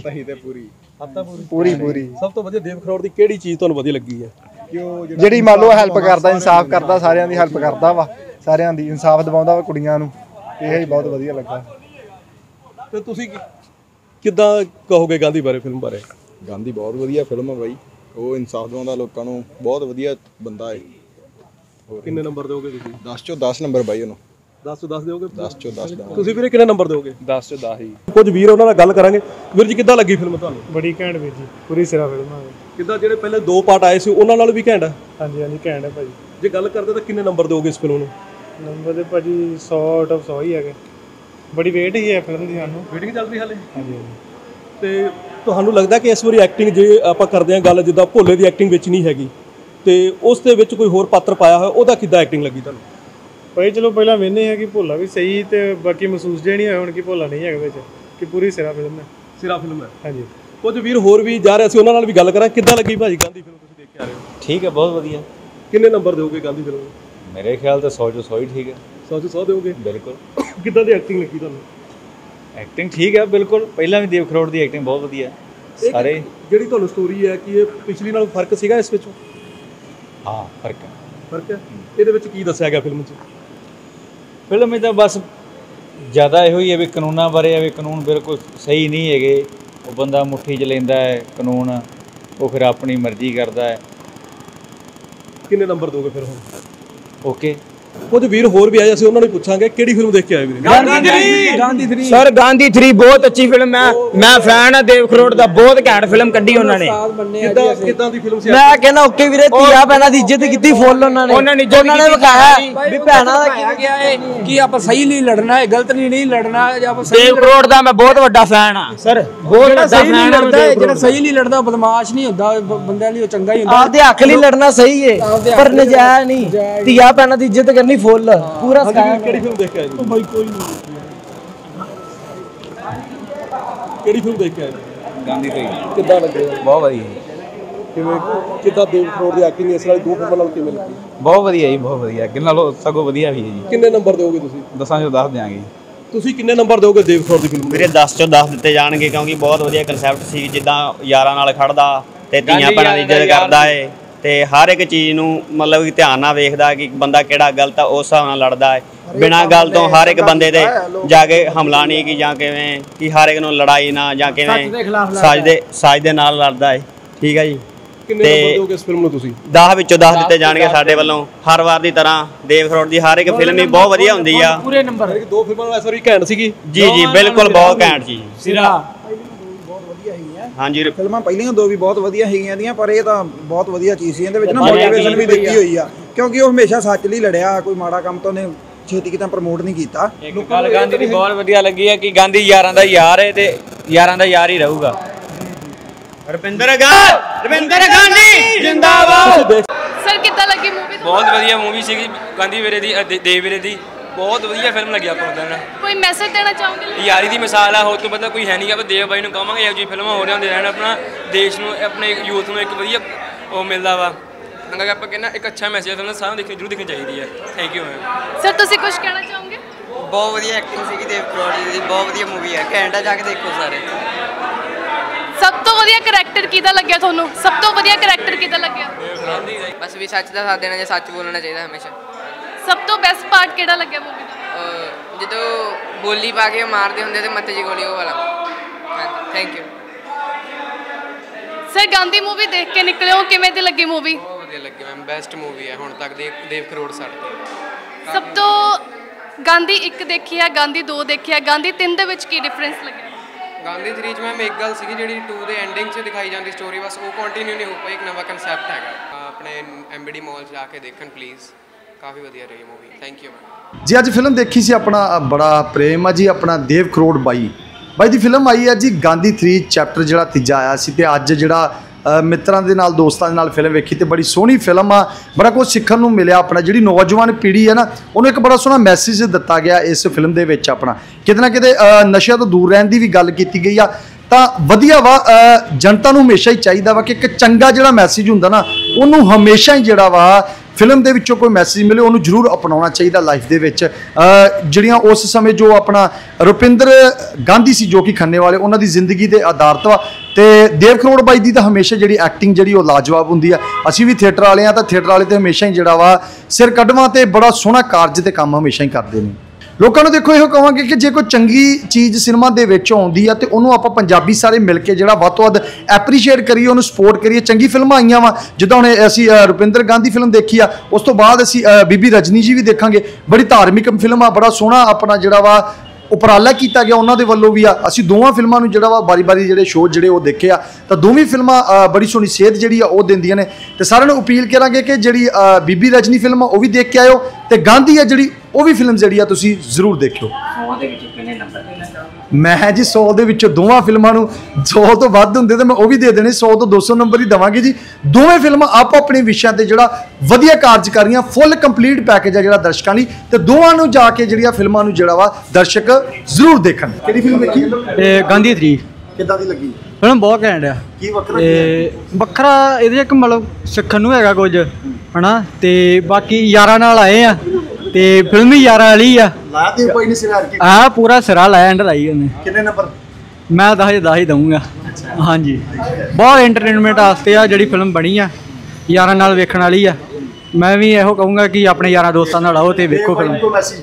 ਪੂਰੀ। ਸਭ ਤੋਂ ਵਧੀਆ ਦੇਵ ਕਰੌੜ ਦੀ ਕਿਹੜੀ ਚੀਜ਼ ਤੁਹਾਨੂੰ ਵਧੀਆ ਲੱਗੀ ਹੈ? ਜਿਹੜੀ ਮੰਨ ਲਓ ਹੈਲਪ ਕਰਦਾ ਇਨਸਾਫ ਕਰਦਾ ਸਾਰਿਆਂ ਦੀ ਹੈਲਪ ਕਰਦਾ ਵਾ ਸਾਰਿਆਂ ਦੀ ਇਨਸਾਫ ਦਿਵਾਉਂਦਾ ਵਾ ਕੁੜੀਆਂ ਨੂੰ ਇਹ ਹੀ ਬਹੁਤ ਵਧੀਆ ਲੱਗਾ। ਤੇ ਤੁਸੀਂ ਕਿੱਦਾਂ ਕਹੋਗੇ ਗਾਂਧੀ ਬਾਰੇ ਫਿਲਮ ਬਾਰੇ? ਗਾਂਧੀ ਬਹੁਤ ਵਧੀਆ ਫਿਲਮ ਹੈ ਬਾਈ ਉਹ ਇਨਸਾਫ ਦਿਵਾਉਂਦਾ ਲੋਕਾਂ ਨੂੰ ਬਹੁਤ ਵਧੀਆ ਬੰਦਾ ਹੈ ਕਿੰਨੇ ਨੰਬਰ ਦਿਓਗੇ ਤੁਸੀਂ? 10 ਚੋਂ 10 ਨੰਬਰ ਬਾਈ ਉਹਨੂੰ। 10 ਤੋਂ 10 ਦਿਓਗੇ? 10 ਚੋਂ 10 ਦਾ। ਤੁਸੀਂ ਵੀਰੇ ਕਿੰਨੇ ਨੰਬਰ ਦਿਓਗੇ? 10 ਚੋਂ 10 ਹੀ। ਕੁਝ ਵੀਰ ਉਹਨਾਂ ਨਾਲ ਗੱਲ ਕਰਾਂਗੇ। ਵੀਰ ਜੀ ਕਿੱਦਾਂ ਲੱਗੀ ਫਿਲਮ ਤੁਹਾਨੂੰ? ਬੜੀ ਘੈਂਟ ਵੀਰ ਜੀ, ਪੂਰੀ ਸਿਰਾ ਫਿਲਮ ਆ। ਕਿੱਦਾਂ ਜਿਹੜੇ ਪਹਿਲੇ 2 ਪਾਰਟ ਆਏ ਸੀ ਉਹਨਾਂ ਨਾਲ ਵੀ ਘੈਂਟ ਹੈ? ਹਾਂਜੀ ਹਾਂਜੀ ਘੈਂਟ ਹੈ ਭਾਜੀ। ਜੇ ਗੱਲ ਕਰਦੇ ਤਾਂ ਕਿੰਨੇ ਨੰਬਰ ਦਿਓਗੇ ਇਸ ਫਿਲਮ ਨੂੰ? ਨੰਬਰ ਦੇ ਭਾਜੀ 100 ਆਊਟ ਆਫ 100 ਹੀ ਹੈਗੇ। ਬੜੀ ਵੇਟ ਹੀ ਹੈ ਫਿਲਮ ਦੀ, ਸਾਨੂੰ ਵੇਟਿੰਗ ਚੱਲ ਰਹੀ ਹਾਲੇ। ਹਾਂਜੀ ਹਾਂਜੀ। ਤੇ ਤੁਹਾਨੂੰ ਲੱਗਦਾ ਕਿ ਇਸ ਵਾਰੀ ਐਕਟਿੰਗ ਜੇ ਆਪਾਂ ਕਰਦੇ ਹਾਂ ਗੱਲ ਜਿੱਦਾਂ ਭੋਲੇ ਦੀ ਐਕਟਿੰਗ ਵਿੱਚ ਨਹੀਂ ਹੈਗੀ ਤੇ ਉਸ ਦੇ ਵਿੱਚ ਕੋਈ ਹੋਰ ਪਾਤਰ ਪਾਇਆ ਹੋਇਆ, ਉਹਦਾ ਕਿੱਦਾਂ ਐਕਟਿੰਗ ਲੱਗੀ ਤੁਹਾਨੂੰ? ਭਾਈ ਚਲੋ ਪਹਿਲਾਂ ਵੇਖਦੇ ਆ ਕਿ ਭੋਲਾ ਵੀ ਸਹੀ ਤੇ ਬਾਕੀ ਮਹਿਸੂਸ ਜੇ ਨਹੀਂ ਹੋਇਆ ਹੁਣ ਕਿ ਭੋਲਾ ਨਹੀਂ ਹੈਗਾ ਵਿੱਚ, ਕਿ ਪੂਰੀ ਸਿਰਾ ਫਿਲਮ ਹੈ। ਸਿਰਾ ਫਿਲਮ ਹੈ। ਹਾਂਜੀ। ਕੁਝ ਵੀਰ ਹੋਰ ਵੀ ਜਾ ਰਹੇ ਸੀ, ਉਹਨਾਂ ਨਾਲ ਵੀ ਗੱਲ ਕਰਾਂ। ਕਿੱਦਾਂ ਲੱਗੀ ਭਾਜੀ ਗਾਂਧੀ ਫਿਲਮ ਤੁਸੀਂ ਦੇਖ ਕੇ ਆ ਰਹੇ ਹੋ? ਠੀਕ ਹੈ, ਬਹੁਤ ਵਧੀਆ। ਕਿੰਨੇ ਨੰਬਰ ਦਿਓਗੇ ਗਾਂਧੀ ਫਿਲਮ ਨੂੰ? ਮੇਰੇ ਖਿਆਲ ਤੇ 100 ਚੋਂ 100 ਹੀ ਠੀਕ ਹੈ। 100 ਚੋਂ 100 ਦਿਓਗੇ? ਬਿਲਕੁਲ। ਕਿੱਦਾਂ ਦੀ ਐਕਟਿੰਗ ਲੱਗੀ ਤੁਹਾਨੂੰ? ਐਕਟਿੰਗ ਠੀਕ ਹੈ ਬਿਲਕੁਲ। ਪਹਿਲਾਂ ਵੀ ਦੇਵ ਖਰੋੜ ਦੀ ਐਕਟਿੰਗ ਬਹੁਤ ਵਧੀਆ। ਸਾਰੇ ਜਿਹੜੀ ਤੁਹਾਨੂੰ ਸਟੋਰੀ ਹੈ ਕਿ ਇਹ ਪਿਛਲੀ ਨਾਲ ਫਰਕ ਸੀਗਾ ਇਸ ਵਿੱਚ? ਹਾਂ ਫਰਕ ਹੈ। ਫਰਕ ਹੈ। ਇਹਦੇ ਵਿੱਚ ਕੀ ਦੱਸਿਆ ਗਿਆ ਫਿਲਮ 'ਚ? ਫਿਲਮ ਵਿੱਚ ਤਾਂ ਬਸ ਜ਼ਿਆਦਾ ਇਹੋ ਹੀ ਹੈ ਵੀ ਕਾਨੂੰਨਾਂ ਬਾਰੇ ਹੈ ਵੀ ਕਾਨੂੰਨ ਬਿਲਕੁਲ ਸਹੀ ਨਹੀਂ ਹੈਗੇ। ਉਹ ਬੰਦਾ ਮੁੱਠੀ 'ਚ ਲੈਂਦਾ ਹੈ ਕਾਨੂੰਨ, ਉਹ ਫਿਰ ਆਪਣੀ ਮਰਜ਼ੀ ਕਰਦਾ ਹੈ। ਕਿੰਨੇ ਨੰਬਰ ਦੋਗੇ ਫਿਰ ਹੁਣ? ਓਕੇ। ਕੁਝ ਵੀਰ ਹੋਰ ਵੀ ਆਏ, ਅਸੀਂ ਉਹਨਾਂ ਨੂੰ ਪੁੱਛਾਂਗੇ ਕਿਹੜੀ ਫਿਲਮ ਦੇਖ ਕੇ ਆਏ ਵੀਰੇ? ਗਾਂਧੀ 3 ਸਰ, ਗਾਂਧੀ 3 ਬਹੁਤ ਅੱਛੀ ਫਿਲਮ ਹੈ। ਮੈਂ ਫੈਨ ਆ ਦੇਵ ਖਰੋੜ ਦਾ, ਬਹੁਤ ਘੈਂਟ ਫਿਲਮ ਕੱਢੀ ਉਹਨਾਂ ਨੇ। ਕਿੱਦਾਂ ਦੀ ਫਿਲਮ ਸੀ? ਮੈਂ ਕਹਿੰਦਾ ਓਕੇ ਵੀਰੇ, ਧੀਆ ਭੈਣਾਂ ਦੀ ਇੱਜ਼ਤ ਕੀਤੀ ਫੁੱਲ ਉਹਨਾਂ ਨੇ ਵਿਖਾਇਆ ਵੀ ਭੈਣਾਂ ਦਾ ਕਿਹਾ ਗਿਆ ਹੈ ਕਿ ਆਪਾਂ ਸਹੀ ਨਹੀਂ ਲੜਨਾ ਹੈ, ਗਲਤ ਨਹੀਂ ਲੜਨਾ। ਦੇਵ ਖਰੋੜ ਦਾ ਮੈਂ ਬਹੁਤ ਵੱਡਾ ਫੈਨ ਆ ਸਰ, ਬਹੁਤ ਵੱਡਾ ਫੈਨ ਆ। ਜਿਹੜਾ ਸਹੀ ਨਹੀਂ ਲੜਦਾ ਬਦਮਾਸ਼ ਨਹੀਂ ਹੁੰਦਾ, ਬੰਦਿਆਂ ਲਈ ਉਹ ਚੰਗਾ ਹੀ ਹੁੰਦਾ। ਆਪਦੇ ਹੱਕ ਲਈ ਲੜਨਾ ਸਹੀ ਹੈ ਪਰ ਨਜਾਇਜ਼ ਨਹੀਂ। ਧੀਆ ਭੈਣਾਂ ਦੀ ਇੱਜ਼ਤ ਕਰਨੀ ਫੁੱਲ ਪੂਰਾ ਸਿਖਾਇਆ। ਕਿਹੜੀ ਫਿਲਮ ਦੇਖ ਕੇ ਆਏ? ਭਾਈ ਕੋਈ ਨਹੀਂ। ਕਿਹੜੀ ਫਿਲਮ ਦੇਖ ਕੇ ਆਏ? ਗਾਂਧੀ 3। ਕਿੱਦਾਂ ਲੱਗਿਆ? ਬਹੁਤ ਵਧੀਆ। ਕਿਵੇਂ ਕਿੱਦਾਂ ਦੇਵ ਖਰੋੜ ਦੀ ਐਕਟਿੰਗ ਇਸ ਵਾਲੀ 2 ਫਿਲਮਾਂ ਨਾਲ ਕਿਵੇਂ ਲੱਗੀ? ਬਹੁਤ ਵਧੀਆ ਜੀ, ਬਹੁਤ ਵਧੀਆ। ਕਿੰਨਾ ਲੋ ਸਗੋਂ ਵਧੀਆ ਵੀ ਹੈ ਜੀ। ਕਿੰਨੇ ਨੰਬਰ ਦਿਓਗੇ ਤੁਸੀਂ? 10 ਚੋਂ 10 ਦਿਆਂਗੇ। ਤੁਸੀਂ ਕਿੰਨੇ ਨੰਬਰ ਦਿਓਗੇ ਦੇਵ ਖਰੋੜ ਦੀ ਫਿਲਮ? ਵੀਰੇ 10 ਚੋਂ 10 ਦਿੱਤੇ ਜਾਣਗੇ ਕਿਉਂਕਿ ਬਹੁਤ ਵਧੀਆ ਕਨਸੈਪਟ ਸੀ। ਜਿੱਦਾਂ ਯਾਰਾਂ ਨਾਲ ਖੜਦਾ ਤੇ ਧੀਆਂ ਭੈਣਾਂ ਦੀ ਇੱਜ਼ਤ ਕਰਦਾ ਏ ਤੇ ਹਰ ਇੱਕ ਚੀਜ਼ ਨੂੰ ਮਤਲਬ ਕਿ ਧਿਆਨ ਨਾਲ ਵੇਖਦਾ ਕਿ ਬੰਦਾ ਕਿਹੜਾ ਗਲਤ ਆ, ਉਸ ਹਿਸਾਬ ਨਾਲ ਲੜਦਾ ਹੈ। ਬਿਨਾਂ ਗੱਲ ਤੋਂ ਹਰ ਇੱਕ ਬੰਦੇ ਤੇ ਜਾ ਕੇ ਹਮਲਾ ਨਹੀਂ ਕਿ ਜਾਂ ਕਿਵੇਂ ਕਿ ਹਰ ਇੱਕ ਨੂੰ ਲੜਾਈ ਨਾ ਜਾਂ ਕਿਵੇਂ ਸਾਜ ਦੇ ਨਾਲ ਲੜਦਾ ਹੈ। ਠੀਕ ਹੈ ਜੀ। ਕਿੰਨੇ ਨੰਬਰ ਦਿਓਗੇ ਇਸ ਫਿਲਮ ਨੂੰ ਤੁਸੀਂ? 10 ਵਿੱਚੋਂ 10 ਦਿੱਤੇ ਜਾਣਗੇ ਸਾਡੇ ਵੱਲੋਂ। ਹਰ ਵਾਰ ਦੀ ਤਰ੍ਹਾਂ ਦੇਵ ਖਰੋੜ ਦੀ ਹਰ ਇੱਕ ਫਿਲਮ ਹੀ ਬਹੁਤ ਵਧੀਆ ਹੁੰਦੀ ਆ। ਪੂਰੇ ਨੰਬਰ 2 ਫਿਲਮਾਂ ਨਾਲ ਇਸ ਵਾਰੀ ਘੈਂਟ ਸੀਗੀ। ਜੀ ਬਿਲਕੁਲ ਬਹੁਤ ਘੈਂਟ ਜੀ। ਸਿਰਾ ਹਾਂਜੀ। ਫਿਲਮਾਂ ਪਹਿਲੀਆਂ 2 ਵੀ ਬਹੁਤ ਵਧੀਆ ਹੈਗੀਆਂ ਦੀਆਂ, ਪਰ ਇਹ ਤਾਂ ਬਹੁਤ ਵਧੀਆ ਚੀਜ਼ ਸੀ। ਇਹਦੇ ਵਿੱਚ ਨਾ ਮੋਟੀਵੇਸ਼ਨ ਵੀ ਦਿੱਤੀ ਹੋਈ ਆ ਕਿਉਂਕਿ ਉਹ ਹਮੇਸ਼ਾ ਸੱਚ ਲਈ ਲੜਿਆ, ਕੋਈ ਮਾੜਾ ਕੰਮ ਤਾਂ ਉਹਨੇ ਛੇਤੀ ਕਿਤੇ ਪ੍ਰਮੋਟ ਨਹੀਂ ਕੀਤਾ। ਇੱਕ ਗੱਲ ਗਾਂਧੀ ਦੀ ਬਹੁਤ ਵਧੀਆ ਲੱਗੀ ਹੈ ਕਿ ਗਾਂਧੀ ਯਾਰਾਂ ਦਾ ਯਾਰ ਹੈ ਤੇ ਯਾਰਾਂ ਦਾ ਯਾਰ ਹੀ ਰਹੂਗਾ। ਰਵਿੰਦਰ ਗਾਂਧੀ ਜਿੰਦਾਬਾਦ। ਸਰ ਕਿੱਦਾਂ ਲੱਗੀ ਮੂਵੀ? ਬਹੁਤ ਵਧੀਆ ਮੂਵੀ ਸੀਗੀ ਗਾਂਧੀ ਵੀਰੇ ਦੀ, ਦੇਵ ਵੀਰੇ ਦੀ। ਬਹੁਤ ਵਧੀਆ ਫਿਲਮ ਲੱਗੀ ਆਪਾਂ ਨੂੰ। ਕੋਈ ਮੈਸੇਜ ਦੇਣਾ ਚਾਹੋਗੇ? ਯਾਰੀ ਦੀ ਮਿਸਾਲ ਆ, ਹੋਰ ਤੋਂ ਪਤਾ ਕੋਈ ਹੈ ਨਹੀਂ। ਆਪਾਂ ਦੇਵ ਬਾਈ ਨੂੰ ਕਹਾਂਗੇ ਇਹੋ ਜਿਹੀ ਫਿਲਮਾਂ ਹੋ ਰਹੀਆਂ ਹੁੰਦੀਆਂ ਰਹਿਣ, ਆਪਣਾ ਦੇਸ਼ ਨੂੰ ਆਪਣੇ ਯੂਥ ਨੂੰ ਇੱਕ ਵਧੀਆ ਉਹ ਮਿਲਦਾ ਵਾ। ਅੰਗਾ ਆਪਾਂ ਕਹਿੰਦਾ ਇੱਕ ਅੱਛਾ ਮੈਸੇਜ ਫਿਲਮ ਸਾਰਿਆਂ ਨੂੰ ਜ਼ਰੂਰ ਦੇਖਣੀ ਚਾਹੀਦੀ ਹੈ। Thank you ma'am. ਸਰ ਤੁਸੀਂ ਕੁਝ ਕਹਿਣਾ ਚਾਹੋਗੇ? ਬਹੁਤ ਵਧੀਆ ਐਕਟਿੰਗ ਸੀਗੀ ਦੇਵ ਖਰੋੜ ਦੀ, ਬਹੁਤ ਵਧੀਆ ਮੂਵੀ ਹੈ। ਘੈਂਟਾ ਜਾ ਕੇ ਦੇਖੋ ਸਾਰੇ। ਸਭ ਤੋਂ ਵਧੀਆ ਕਰੈਕਟਰ ਕਿਹਦਾ ਲੱਗਿਆ ਤੁਹਾਨੂੰ? ਸਭ ਤੋਂ ਵਧੀਆ ਕਰੈਕਟਰ ਕਿਹਦਾ ਲੱਗਿਆ? ਬਸ ਵੀ ਸੱਚ ਦਾ ਸਾਥ ਦੇਣਾ, ਜੇ ਸੱਚ ਬੋਲਣਾ ਚਾਹੀਦਾ ਹਮੇਸ਼ਾ। ਸਭ ਤੋਂ ਬੈਸਟ ਪਾਰਟ ਕਿਹੜਾ ਲੱਗਿਆ ਮੂਵੀ ਦਾ? ਜਦੋਂ ਬੋਲੀ ਪਾ ਕੇ ਮਾਰਦੇ ਹੁੰਦੇ ਤੇ ਮੱਥੇ 'ਚ ਗੋਲੀ, ਉਹ ਵਾਲਾ। ਹਾਂਜੀ thank you. Sir Gandhi movie ਦੇਖ ਕੇ ਨਿਕਲੇ ਹੋ, ਕਿਵੇਂ ਦੀ ਲੱਗੀ ਮੂਵੀ? ਬਹੁਤ ਵਧੀਆ ਲੱਗੀ ਮੈਮ, ਬੈਸਟ ਮੂਵੀ ਹੈ ਹੁਣ ਤੱਕ ਦੀ ਦੇਵ ਖਰੋੜ ਸਾਡੇ। ਸਭ ਤੋਂ ਗਾਂਧੀ 1 ਦੇਖੀ ਹੈ, ਗਾਂਧੀ 2 ਦੇਖੀ ਹੈ, ਗਾਂਧੀ 3 ਦੇ ਵਿੱਚ ਕੀ ਡਿਫਰੈਂਸ ਲੱਗਿਆ? ਗਾਂਧੀ 3 'ਚ ਮੈਮ ਇੱਕ ਗੱਲ ਸੀਗੀ ਜਿਹੜੀ 2 ਦੇ ਐਂਡਿੰਗ 'ਚ ਦਿਖਾਈ ਜਾਂਦੀ ਸਟੋਰੀ, ਬਸ ਉਹ ਕੰਟੀਨਿਊ ਨਹੀਂ ਹੋ ਪਾਈ। ਇੱਕ ਨਵਾਂ ਕਨਸੈਪਟ ਹੈਗਾ। ਆਪਣੇ MBD ਮਾਲ 'ਚ ਜਾ ਕੇ ਦੇਖਣ ਪਲੀਜ਼, ਕਾਫੀ ਵਧੀਆ ਰਹੀ ਮੂਵੀ। Thank you ma'am. ਜੀ ਅੱਜ ਫਿਲਮ ਦੇਖੀ ਸੀ, ਆਪਣਾ ਬੜਾ ਪ੍ਰੇਮ ਆ ਜੀ ਆਪਣਾ ਦੇਵ ਖਰੋੜ ਬਾਈ ਦੀ ਫਿਲਮ ਆਈ ਹੈ ਜੀ ਗਾਂਧੀ 3 ਚੈਪਟਰ ਜਿਹੜਾ ਤੀਜਾ ਆਇਆ ਸੀ। ਤੇ ਅੱਜ ਜਿਹੜਾ ਮਿੱਤਰਾਂ ਦੇ ਨਾਲ ਦੋਸਤਾਂ ਦੇ ਨਾਲ ਫਿਲਮ ਵੇਖੀ ਤੇ ਬੜੀ ਸੋਹਣੀ ਫਿਲਮ ਆ। ਬੜਾ ਕੁਝ ਸਿੱਖਣ ਨੂੰ ਮਿਲਿਆ। ਆਪਣਾ ਜਿਹੜੀ ਨੌਜਵਾਨ ਪੀੜ੍ਹੀ ਹੈ ਨਾ, ਉਹਨੂੰ ਇੱਕ ਬੜਾ ਸੋਹਣਾ ਮੈਸੇਜ ਦਿੱਤਾ ਗਿਆ ਇਸ ਫਿਲਮ ਦੇ ਵਿੱਚ। ਆਪਣਾ ਕਿਤੇ ਨਾ ਕਿਤੇ ਨਸ਼ਿਆਂ ਤੋਂ ਦੂਰ ਰਹਿਣ ਦੀ ਵੀ ਗੱਲ ਕੀਤੀ ਗਈ ਆ। ਤਾਂ ਵਧੀਆ ਵਾ, ਜਨਤਾ ਨੂੰ ਹਮੇਸ਼ਾ ਹੀ ਚਾਹੀਦਾ ਵਾ ਕਿ ਇੱਕ ਚੰਗਾ ਜਿਹੜਾ ਮੈਸੇਜ ਹੁੰਦਾ ਨਾ, ਉਹਨੂੰ ਹਮੇਸ਼ਾ ਹੀ ਜਿਹੜਾ ਵਾ ਫਿਲਮ ਦੇ ਵਿੱਚੋਂ ਕੋਈ ਮੈਸੇਜ ਮਿਲੇ ਉਹਨੂੰ ਜ਼ਰੂਰ ਅਪਣਾਉਣਾ ਚਾਹੀਦਾ ਲਾਈਫ ਦੇ ਵਿੱਚ। ਜਿਹੜੀਆਂ ਉਸ ਸਮੇਂ ਜੋ ਆਪਣਾ ਰੁਪਿੰਦਰ ਗਾਂਧੀ ਸੀ ਜੋ ਕਿ ਖੰਨੇ ਵਾਲੇ, ਉਹਨਾਂ ਦੀ ਜ਼ਿੰਦਗੀ ਦੇ ਆਧਾਰਿਤ ਵਾ। ਤੇ ਦੇਵ ਖਰੋੜ ਬਾਈ ਦੀ ਤਾਂ ਹਮੇਸ਼ਾ ਜਿਹੜੀ ਐਕਟਿੰਗ ਜਿਹੜੀ ਉਹ ਲਾਜਵਾਬ ਹੁੰਦੀ ਆ। ਅਸੀਂ ਵੀ ਥੀਏਟਰ ਵਾਲੇ ਆ, ਤਾਂ ਥੀਏਟਰ ਵਾਲੇ ਤੇ ਹਮੇਸ਼ਾ ਹੀ ਜਿਹੜਾ ਵਾ ਸਿਰ ਕੱਢਵਾਂ ਤੇ ਬੜਾ ਸੋਹਣਾ ਕਾਰਜ ਤੇ ਕੰਮ ਹਮੇਸ਼ਾ ਹੀ ਕਰਦੇ ਨੇ। ਲੋਕਾਂ ਨੂੰ ਦੇਖੋ ਇਹੋ ਕਹਾਂਗੇ ਕਿ ਜੇ ਕੋਈ ਚੰਗੀ ਚੀਜ਼ ਸਿਨੇਮਾ ਦੇ ਵਿੱਚ ਆਉਂਦੀ ਆ ਤੇ ਉਹਨੂੰ ਆਪਾਂ ਪੰਜਾਬੀ ਸਾਰੇ ਮਿਲ ਕੇ ਜਿਹੜਾ ਵੱਧ ਤੋਂ ਵੱਧ ਐਪਰੀਸ਼ੀਏਟ ਕਰੀਏ, ਉਹਨੂੰ ਸਪੋਰਟ ਕਰੀਏ। ਚੰਗੀ ਫਿਲਮਾਂ ਆਈਆਂ ਵਾ, ਜਿੱਦਾਂ ਹੁਣ ਅਸੀਂ ਰੁਪਿੰਦਰ ਗਾਂਧੀ ਫਿਲਮ ਦੇਖੀ ਆ, ਉਸ ਤੋਂ ਬਾਅਦ ਅਸੀਂ ਬੀਬੀ ਰਜਨੀ ਜੀ ਵੀ ਦੇਖਾਂਗੇ। ਬੜੀ ਧਾਰਮਿਕ ਫਿਲਮ ਆ, ਬੜਾ ਸੋਹਣਾ ਆਪਣਾ ਜਿਹੜਾ ਵਾ ਉਪਰਾਲਾ ਕੀਤਾ ਗਿਆ ਉਹਨਾਂ ਦੇ ਵੱਲੋਂ ਵੀ ਆ। ਅਸੀਂ ਦੋਵਾਂ ਫਿਲਮਾਂ ਨੂੰ ਜਿਹੜਾ ਵਾ ਬਾਰੀ-ਬਾਰੀ ਜਿਹੜੇ ਸ਼ੋਅ ਜਿਹੜੇ ਉਹ ਦੇਖੇ ਆ, ਤਾਂ ਦੋਵੇਂ ਫਿਲਮਾਂ ਬੜੀ ਸੋਹਣੀ ਸੇਧ ਜਿਹੜੀ ਆ ਉਹ ਦਿੰਦੀਆਂ ਨੇ। ਤੇ ਸਾਰਿਆਂ ਨੂੰ ਅਪੀਲ ਕਰਾਂਗੇ ਕਿ ਜਿਹੜੀ ਬੀਬੀ ਰਜਨੀ ਫਿਲਮ ਆ ਉਹ ਵੀ ਦੇਖ ਕੇ ਆਇਓ, ਤੇ ਗਾਂਧੀ ਆ ਜਿਹੜੀ ਉਹ ਵੀ ਫਿਲਮ ਜਿਹੜੀ ਆ ਤੁਸੀਂ ਜ਼ਰੂਰ ਦੇਖਿਓ। 100 ਦੇ ਵਿੱਚੋਂ ਕਿੰਨੇ ਨੰਬਰ ਦੇਣਾ ਚਾਹੋਗੇ? ਮੈਂ ਜੀ 100 ਦੇ ਵਿੱਚੋਂ ਦੋਵਾਂ ਫਿਲਮਾਂ ਨੂੰ 100 ਤੋਂ ਵੱਧ ਹੁੰਦੇ ਤਾਂ ਮੈਂ ਉਹ ਵੀ ਦੇ ਦੇਣੇ, 100 ਤੋਂ 200 ਨੰਬਰ ਹੀ ਦੇਵਾਂਗੇ ਜੀ। ਦੋਵੇਂ ਫਿਲਮਾਂ ਆਪੋ ਆਪਣੇ ਵਿਸ਼ਿਆਂ ਤੇ ਜਿਹੜਾ ਵਧੀਆ ਕਾਰਜ ਕਰ ਰਹੀਆਂ, ਫੁੱਲ ਕੰਪਲੀਟ ਪੈਕੇਜ ਆ ਜਿਹੜਾ ਦਰਸ਼ਕਾਂ ਲਈ, ਤੇ ਦੋਵਾਂ ਨੂੰ ਜਾ ਕੇ ਜਿਹੜੀਆਂ ਫਿਲਮਾਂ ਨੂੰ ਜਿਹੜਾ ਵਾ ਦਰਸ਼ਕ ਜ਼ਰੂਰ ਦੇਖਣ। ਕਿਹੜੀ ਫਿਲਮ ਦੇਖੀ? ਗਾਂਧੀ 3। ਕਿੱਦਾਂ ਦੀ ਲੱਗੀ ਫਿਲਮ? ਬਹੁਤ ਘੈਂਟ ਆ। ਕੀ ਵੱਖਰਾ? ਵੱਖਰਾ ਇਹਦੇ ਇੱਕ ਮਤਲਬ ਸਿੱਖਣ ਨੂੰ ਹੈਗਾ ਕੁਝ ਹਨਾ, ਤੇ ਬਾਕੀ ਯਾਰਾਂ ਨਾਲ ਆਏ ਆ ਤੇ ਫਿਲਮ ਵੀ ਯਾਰਾਂ ਵਾਲੀ ਆ। ਲਾ ਦੇ ਕੋਈ ਨਹੀਂ ਸਿਰਾ ਕੇ ਆ ਪੂਰਾ ਸਿਰਾ ਲਾਇਆ ਐਂਡ ਲਾਈ ਉਹਨੇ। ਕਿੰਨੇ ਨੰਬਰ? ਮੈਂ 10 ਹੀ ਦਊਂਗਾ। ਹਾਂਜੀ, ਬਹੁਤ ਐਂਟਰਟੇਨਮੈਂਟ ਵਾਸਤੇ ਆ ਜਿਹੜੀ ਫਿਲਮ ਬਣੀ ਆ, ਯਾਰਾਂ ਨਾਲ ਵੇਖਣ ਵਾਲੀ ਆ। ਮੈਂ ਵੀ ਇਹੋ ਕਹੂੰਗਾ ਕਿ ਆਪਣੇ ਯਾਰਾਂ ਦੋਸਤਾਂ ਨਾਲ ਆਓ ਤੇ ਵੇਖੋ ਫਿਲਮ।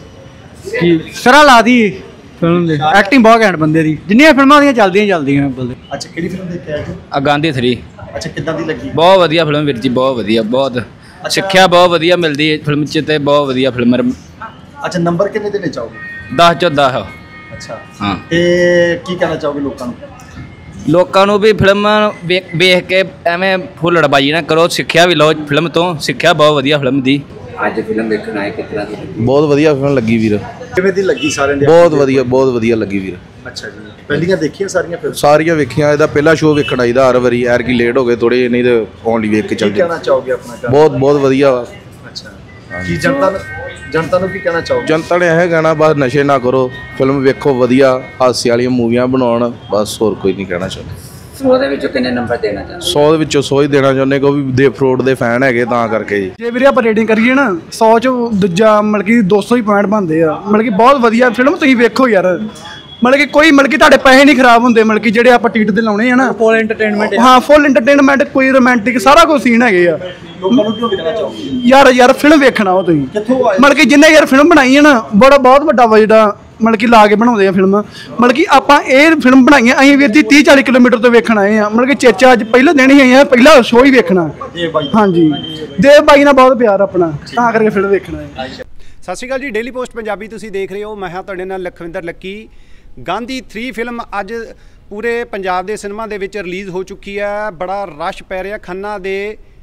ਕੀ ਸਿਰਾ ਲਾ ਦੀ ਫਿਲਮ ਦੇ, ਐਕਟਿੰਗ ਬਹੁਤ ਘੈਂਟ ਬੰਦੇ ਦੀ, ਜਿੰਨੀਆਂ ਫਿਲਮਾਂ ਦੀਆਂ ਚੱਲਦੀਆਂ ਬੋਲਦੇ। ਅੱਛਾ, ਕਿਹੜੀ ਫਿਲਮ ਦੇਖ ਕੇ ਆਏ ਜੀ? ਗਾਂਧੀ 3। ਅੱਛਾ, ਕਿੱਦਾਂ ਦੀ ਲੱਗੀ? ਬਹੁਤ ਵਧੀਆ ਫਿਲਮ ਵੀਰ ਜੀ, ਬਹੁਤ ਵਧੀਆ, ਬਹੁਤ ਸਿੱਖਿਆ ਬਹੁਤ ਵਧੀਆ ਮਿਲਦੀ ਹੈ ਫਿਲਮ 'ਚ, ਤੇ ਬਹੁਤ ਵਧੀਆ ਫਿਲਮ। ਅੱਛਾ, ਨੰਬਰ ਕਿੰਨੇ ਦੇਣੇ ਚਾਹੋਗੇ? 10 ਚੋਂ 10। ਅੱਛਾ ਹਾਂ, ਤੇ ਕੀ ਕਹਿਣਾ ਚਾਹੋਗੇ ਲੋਕਾਂ ਨੂੰ? ਲੋਕਾਂ ਨੂੰ ਵੀ ਫਿਲਮ ਵੇਖ ਕੇ ਐਵੇਂ ਫੁੱਲੜਬਾਜੀ ਨਾ ਕਰੋ, ਸਿੱਖਿਆ ਵੀ ਲਓ ਫਿਲਮ ਤੋਂ, ਸਿੱਖਿਆ ਬਹੁਤ ਵਧੀਆ ਫਿਲਮ ਦੀ। ਅੱਜ ਫਿਲਮ ਵੇਖਣ ਆਏ, ਕਿਸ ਤਰ੍ਹਾਂ ਦੀ? ਬਹੁਤ ਵਧੀਆ ਫਿਲਮ ਲੱਗੀ ਵੀਰ। ਕਿਵੇਂ ਦੀ ਲੱਗੀ ਸਾਰਿਆਂ ਦੀ? ਬਹੁਤ ਵਧੀਆ ਲੱਗੀ ਵੀਰ। ਅੱਛਾ ਜੀ, ਪਹਿਲੀਆਂ ਦੇਖੀਆਂ ਸਾਰੀਆਂ ਫਿਲਮ? ਸਾਰੀਆਂ ਵੇਖੀਆਂ। ਇਹਦਾ ਪਹਿਲਾ ਸ਼ੋਅ ਵੇਖਣ ਆਈਦਾ ਹਰ ਵਾਰੀ, ਐਰ ਕੀ ਲੇਟ ਹੋ ਗਏ ਥੋੜੇ, ਨਹੀਂ ਤੇ ਆਉਣ ਲਈ ਵੇਖ ਕੇ ਚੱਲ ਕੀ ਕਹਿਣਾ ਚਾਹੋਗੇ ਆਪਣਾ? ਬਹੁਤ ਵਧੀਆ ਵਾ। ਅੱਛਾ, ਕੀ ਜਨਤਾ ਨੂੰ ਕੀ ਕਹਿਣਾ ਚਾਹੋਗੇ? ਜਨਤਾ ਨੇ ਇਹ ਕਹਿਣਾ ਬਸ ਨਸ਼ੇ ਨਾ ਕਰੋ, ਫਿਲਮ ਵੇਖੋ, ਵਧੀਆ ਹਾਸੇ ਵਾਲੀਆਂ ਮੂਵੀਆਂ ਬਣਾਉਣ, ਬਸ ਹੋਰ ਕੋਈ ਨਹੀਂ ਕਹਿਣਾ ਚਾਹੁੰਦਾ। 100 ਦੇ ਵਿੱਚੋਂ ਕਿੰਨੇ ਨੰਬਰ ਦੇਣਾ ਚਾਹੁੰਦੇ? 100 ਦੇ ਵਿੱਚੋਂ 100 ਹੀ ਦੇਣਾ ਚਾਹੁੰਦੇ, ਕਿਉਂਕਿ ਦੇਵ ਫਰੋਡ ਦੇ ਫੈਨ ਹੈਗੇ ਤਾਂ ਕਰਕੇ ਜੀ। ਜੇ ਵੀਰੇ ਆਪਾਂ ਰੇਟਿੰਗ ਕਰੀਏ ਨਾ 100 ਚ ਦੂਜਾ ਮਤਲਬ ਕਿ 200 ਹੀ ਪੁਆਇੰਟ ਬਣਦੇ ਆ। ਮਤਲਬ ਕਿ ਬਹੁਤ ਵਧੀਆ ਫਿਲਮ, ਤੁਸੀਂ ਵੇਖੋ ਯਾਰ। ਮਤਲਬ ਕਿ ਕੋਈ ਮਤਲਬ ਕਿ ਤੁਹਾਡੇ ਪੈਸੇ ਨਹੀਂ ਖਰਾਬ ਹੁੰਦੇ, ਮਤਲਬ ਕਿ ਜਿਹੜੇ ਆਪਾਂ ਟੀਟ ਦੇ ਲਾਉਣੇ ਆ ਨਾ, ਫੁੱਲ ਐਂਟਰਟੇਨਮੈਂਟ। ਹਾਂ, ਫੁੱਲ ਐਂਟਰਟੇਨਮੈਂਟ, ਕੋਈ ਰੋਮਾਂਟਿਕ, ਸਾਰਾ ਕੁਝ ਸੀਨ ਹੈਗੇ ਆ। ਲੋਕਾਂ ਨੂੰ ਕਿਉਂ ਦੇਖਣਾ ਚਾਹੋਗੇ? ਯਾਰ ਫਿਲਮ ਵੇਖਣਾ ਉਹ ਤੁਸੀਂ ਕਿੱਥੋਂ ਆਏ? ਮਤਲਬ ਕਿ ਜਿੰਨੇ ਯਾਰ ਫਿਲਮ ਬਣਾਈ ਹੈ ਨਾ, ਬਹੁਤ ਵੱਡਾ ਵਾ ਜਿਹੜਾ ਮਤਲਬ ਕਿ ਲਾ ਕੇ ਬਣਾਉਂਦੇ ਆ ਫਿਲਮ। ਮਤਲਬ ਕਿ ਆਪਾਂ ਇਹ ਫਿਲਮ ਬਣਾਈਆਂ ਅਸੀਂ ਵੀਰ ਜੀ 30-40 ਕਿਲੋਮੀਟਰ ਤੋਂ ਵੇਖਣ ਆਏ ਆ। ਮਤਲਬ ਕਿ ਚੇਚਾ ਅੱਜ ਪਹਿਲੇ ਦਿਨ ਹੀ ਆਏ ਆ, ਪਹਿਲਾ ਸ਼ੋਅ ਹੀ ਵੇਖਣਾ। ਹਾਂਜੀ, ਦੇਵ ਬਾਈ ਨਾਲ ਬਹੁਤ ਪਿਆਰ ਆਪਣਾ, ਤਾਂ ਕਰਕੇ ਫਿਲਮ ਵੇਖਣਾ ਹੈ। ਸਤਿ ਸ਼੍ਰੀ ਅਕਾਲ ਜੀ, ਡੇਲੀ ਪੋਸਟ ਪੰਜਾਬੀ ਤੁਸੀਂ ਦੇਖ ਰਹੇ ਹੋ। ਮੈਂ ਹਾਂ ਤੁਹਾਡੇ ਨਾਲ ਲਖਵਿੰਦਰ ਲੱਕੀ। ਗਾਂਧੀ 3 ਫਿਲਮ ਅੱਜ ਪੂਰੇ ਪੰਜਾਬ ਦੇ ਸਿਨੇਮਾ ਦੇ ਵਿੱਚ ਰਿਲੀਜ਼ ਹੋ ਚੁੱਕੀ ਹੈ। ਬੜਾ ਰਸ਼ ਪੈ ਰਿਹਾ। ਖੰਨਾ ਦੇ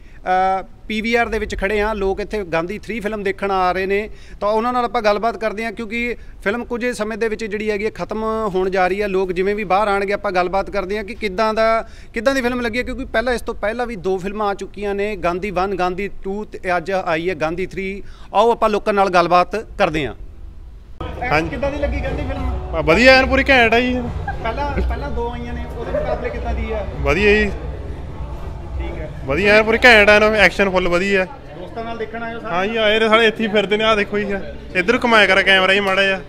PVR ਦੇ ਵਿੱਚ ਖੜੇ ਹਾਂ, ਲੋਕ ਇੱਥੇ ਗਾਂਧੀ 3 ਫਿਲਮ ਦੇਖਣ ਆ ਰਹੇ ਨੇ, ਤਾਂ ਉਹਨਾਂ ਨਾਲ ਆਪਾਂ ਗੱਲਬਾਤ ਕਰਦੇ ਹਾਂ, ਕਿਉਂਕਿ ਫਿਲਮ ਕੁਝ ਸਮੇਂ ਦੇ ਵਿੱਚ ਜਿਹੜੀ ਹੈਗੀ ਖਤਮ ਹੋਣ ਜਾ ਰਹੀ ਹੈ। ਲੋਕ ਜਿਵੇਂ ਵੀ ਬਾਹਰ ਆਣਗੇ ਆਪਾਂ ਗੱਲਬਾਤ ਕਰਦੇ ਹਾਂ ਕਿ ਕਿੱਦਾਂ ਦੀ ਫਿਲਮ ਲੱਗੀ ਹੈ, ਕਿਉਂਕਿ ਪਹਿਲਾਂ ਇਸ ਤੋਂ ਪਹਿਲਾਂ ਵੀ 2 ਫਿਲਮਾਂ ਆ ਚੁੱਕੀਆਂ ਨੇ, ਗਾਂਧੀ 1, ਗਾਂਧੀ 2 ਤੇ ਅੱਜ ਆਈ ਹੈ ਗਾਂਧੀ 3। ਆਓ ਆਪਾਂ ਲੋਕਾਂ ਨਾਲ ਗੱਲਬਾਤ ਕਰਦੇ ਹਾਂ। ਹਾਂਜੀ, ਕਿੱਦਾਂ ਦੀ ਲੱਗੀ ਗਾਂਧੀ ਫਿਲਮ? ਵਧੀਆ ਐਨ ਪੂਰੀ ਘੈਂਟ ਆ ਜੀ। ਪਹਿਲਾਂ 2 ਆਈਆਂ ਨੇ, ਉਹਦੇ ਮੁਕਾਬਲੇ ਕਿੱਦਾਂ ਦੀ ਹੈ? ਵਧੀਆ ਜੀ, ਵਧੀਆ ਐਨ ਪੂਰੀ ਘੈਂਟ ਆ। ਐਕਸ਼ਨ ਫੁੱਲ ਵਧੀਆ। ਦੋਸਤਾਂ ਨਾਲ ਦੇਖਣ ਆਏ ਹੋ? ਹਾਂ ਜੀ, ਆਏ ਸਾਰੇ ਇੱਥੇ ਹੀ ਫਿਰਦੇ ਨੇ। ਆਹ ਦੇਖੋ ਜੀ, ਇੱਧਰ ਘੁਮਾਇਆ ਕਰ ਕੈਮਰਾ ਜੀ ਮਾੜਾ ਜਿਹਾ।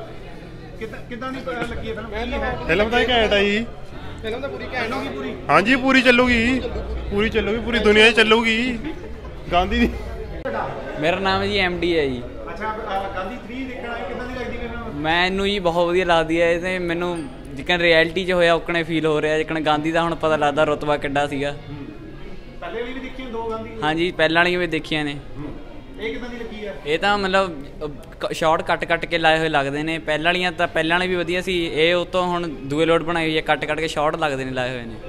ਕਿੱਦਾਂ ਦੀ ਲੱਗੀ ਫਿਲਮ? ਫਿਲਮ ਤਾਂ ਘੈਂਟ ਆ ਜੀ। ਫਿਲਮ ਤਾਂ ਪੂਰੀ ਘੈਂਟ ਹੋਗੀ ਪੂਰੀ? ਹਾਂਜੀ, ਪੂਰੀ ਚੱਲੂਗੀ, ਪੂਰੀ ਦੁਨੀਆ 'ਚ ਚੱਲੂਗੀ ਗਾਂਧੀ ਦੀ। ਮੇਰਾ ਨਾਮ ਜੀ MD ਹੈ ਜੀ। ਅੱਛਾ, ਗਾਂਧੀ 3 ਦੇਖਣ ਆਏ, ਕਿੱਦਾਂ ਦੀ ਲੱਗਦੀ ਫਿਲਮ? ਮੈਨੂੰ ਜੀ ਬਹੁਤ ਵਧੀਆ ਲੱਗਦੀ ਹੈ। ਤੇ ਮੈਨੂੰ ਜਿਕਣ ਰਿਐਲਿਟੀ 'ਚ ਹੋਇਆ ਉਕਣੇ ਫੀਲ ਹੋ ਰਿਹਾ, ਜਿਕਣ ਗਾਂਧੀ ਦਾ ਹੁਣ ਪਤਾ ਲੱਗਦਾ ਰੁਤਬਾ ਕਿੱਡਾ ਸੀਗਾ। ਪਹਿਲੇ ਵਾਲੀ ਵੀ ਦੇਖੀਆਂ 2 ਗਾਂਧੀ? ਹਾਂਜੀ, ਪਹਿਲਾਂ ਵਾਲੀਆਂ ਵੀ ਦੇਖੀਆਂ ਨੇ। ਇਹ ਕਿੱਦਾਂ ਦੀ ਲੱਗੀ ਹੈ? ਇਹ ਤਾਂ ਮਤਲਬ ਸ਼ਾਰਟ ਕੱਟ ਕੇ ਲਾਏ ਹੋਏ ਲੱਗਦੇ ਨੇ। ਪਹਿਲਾਂ ਵਾਲੀ ਵੀ ਵਧੀਆ ਸੀ, ਇਹ ਉਹ ਤੋਂ ਹੁਣ ਦੂਏ ਲੋਡ ਬਣਾਈ ਹੋਈ ਹੈ, ਕੱਟ ਕੇ ਸ਼ਾਰਟ ਲੱਗਦੇ ਨੇ, ਲਾਏ ਹੋਏ ਨੇ।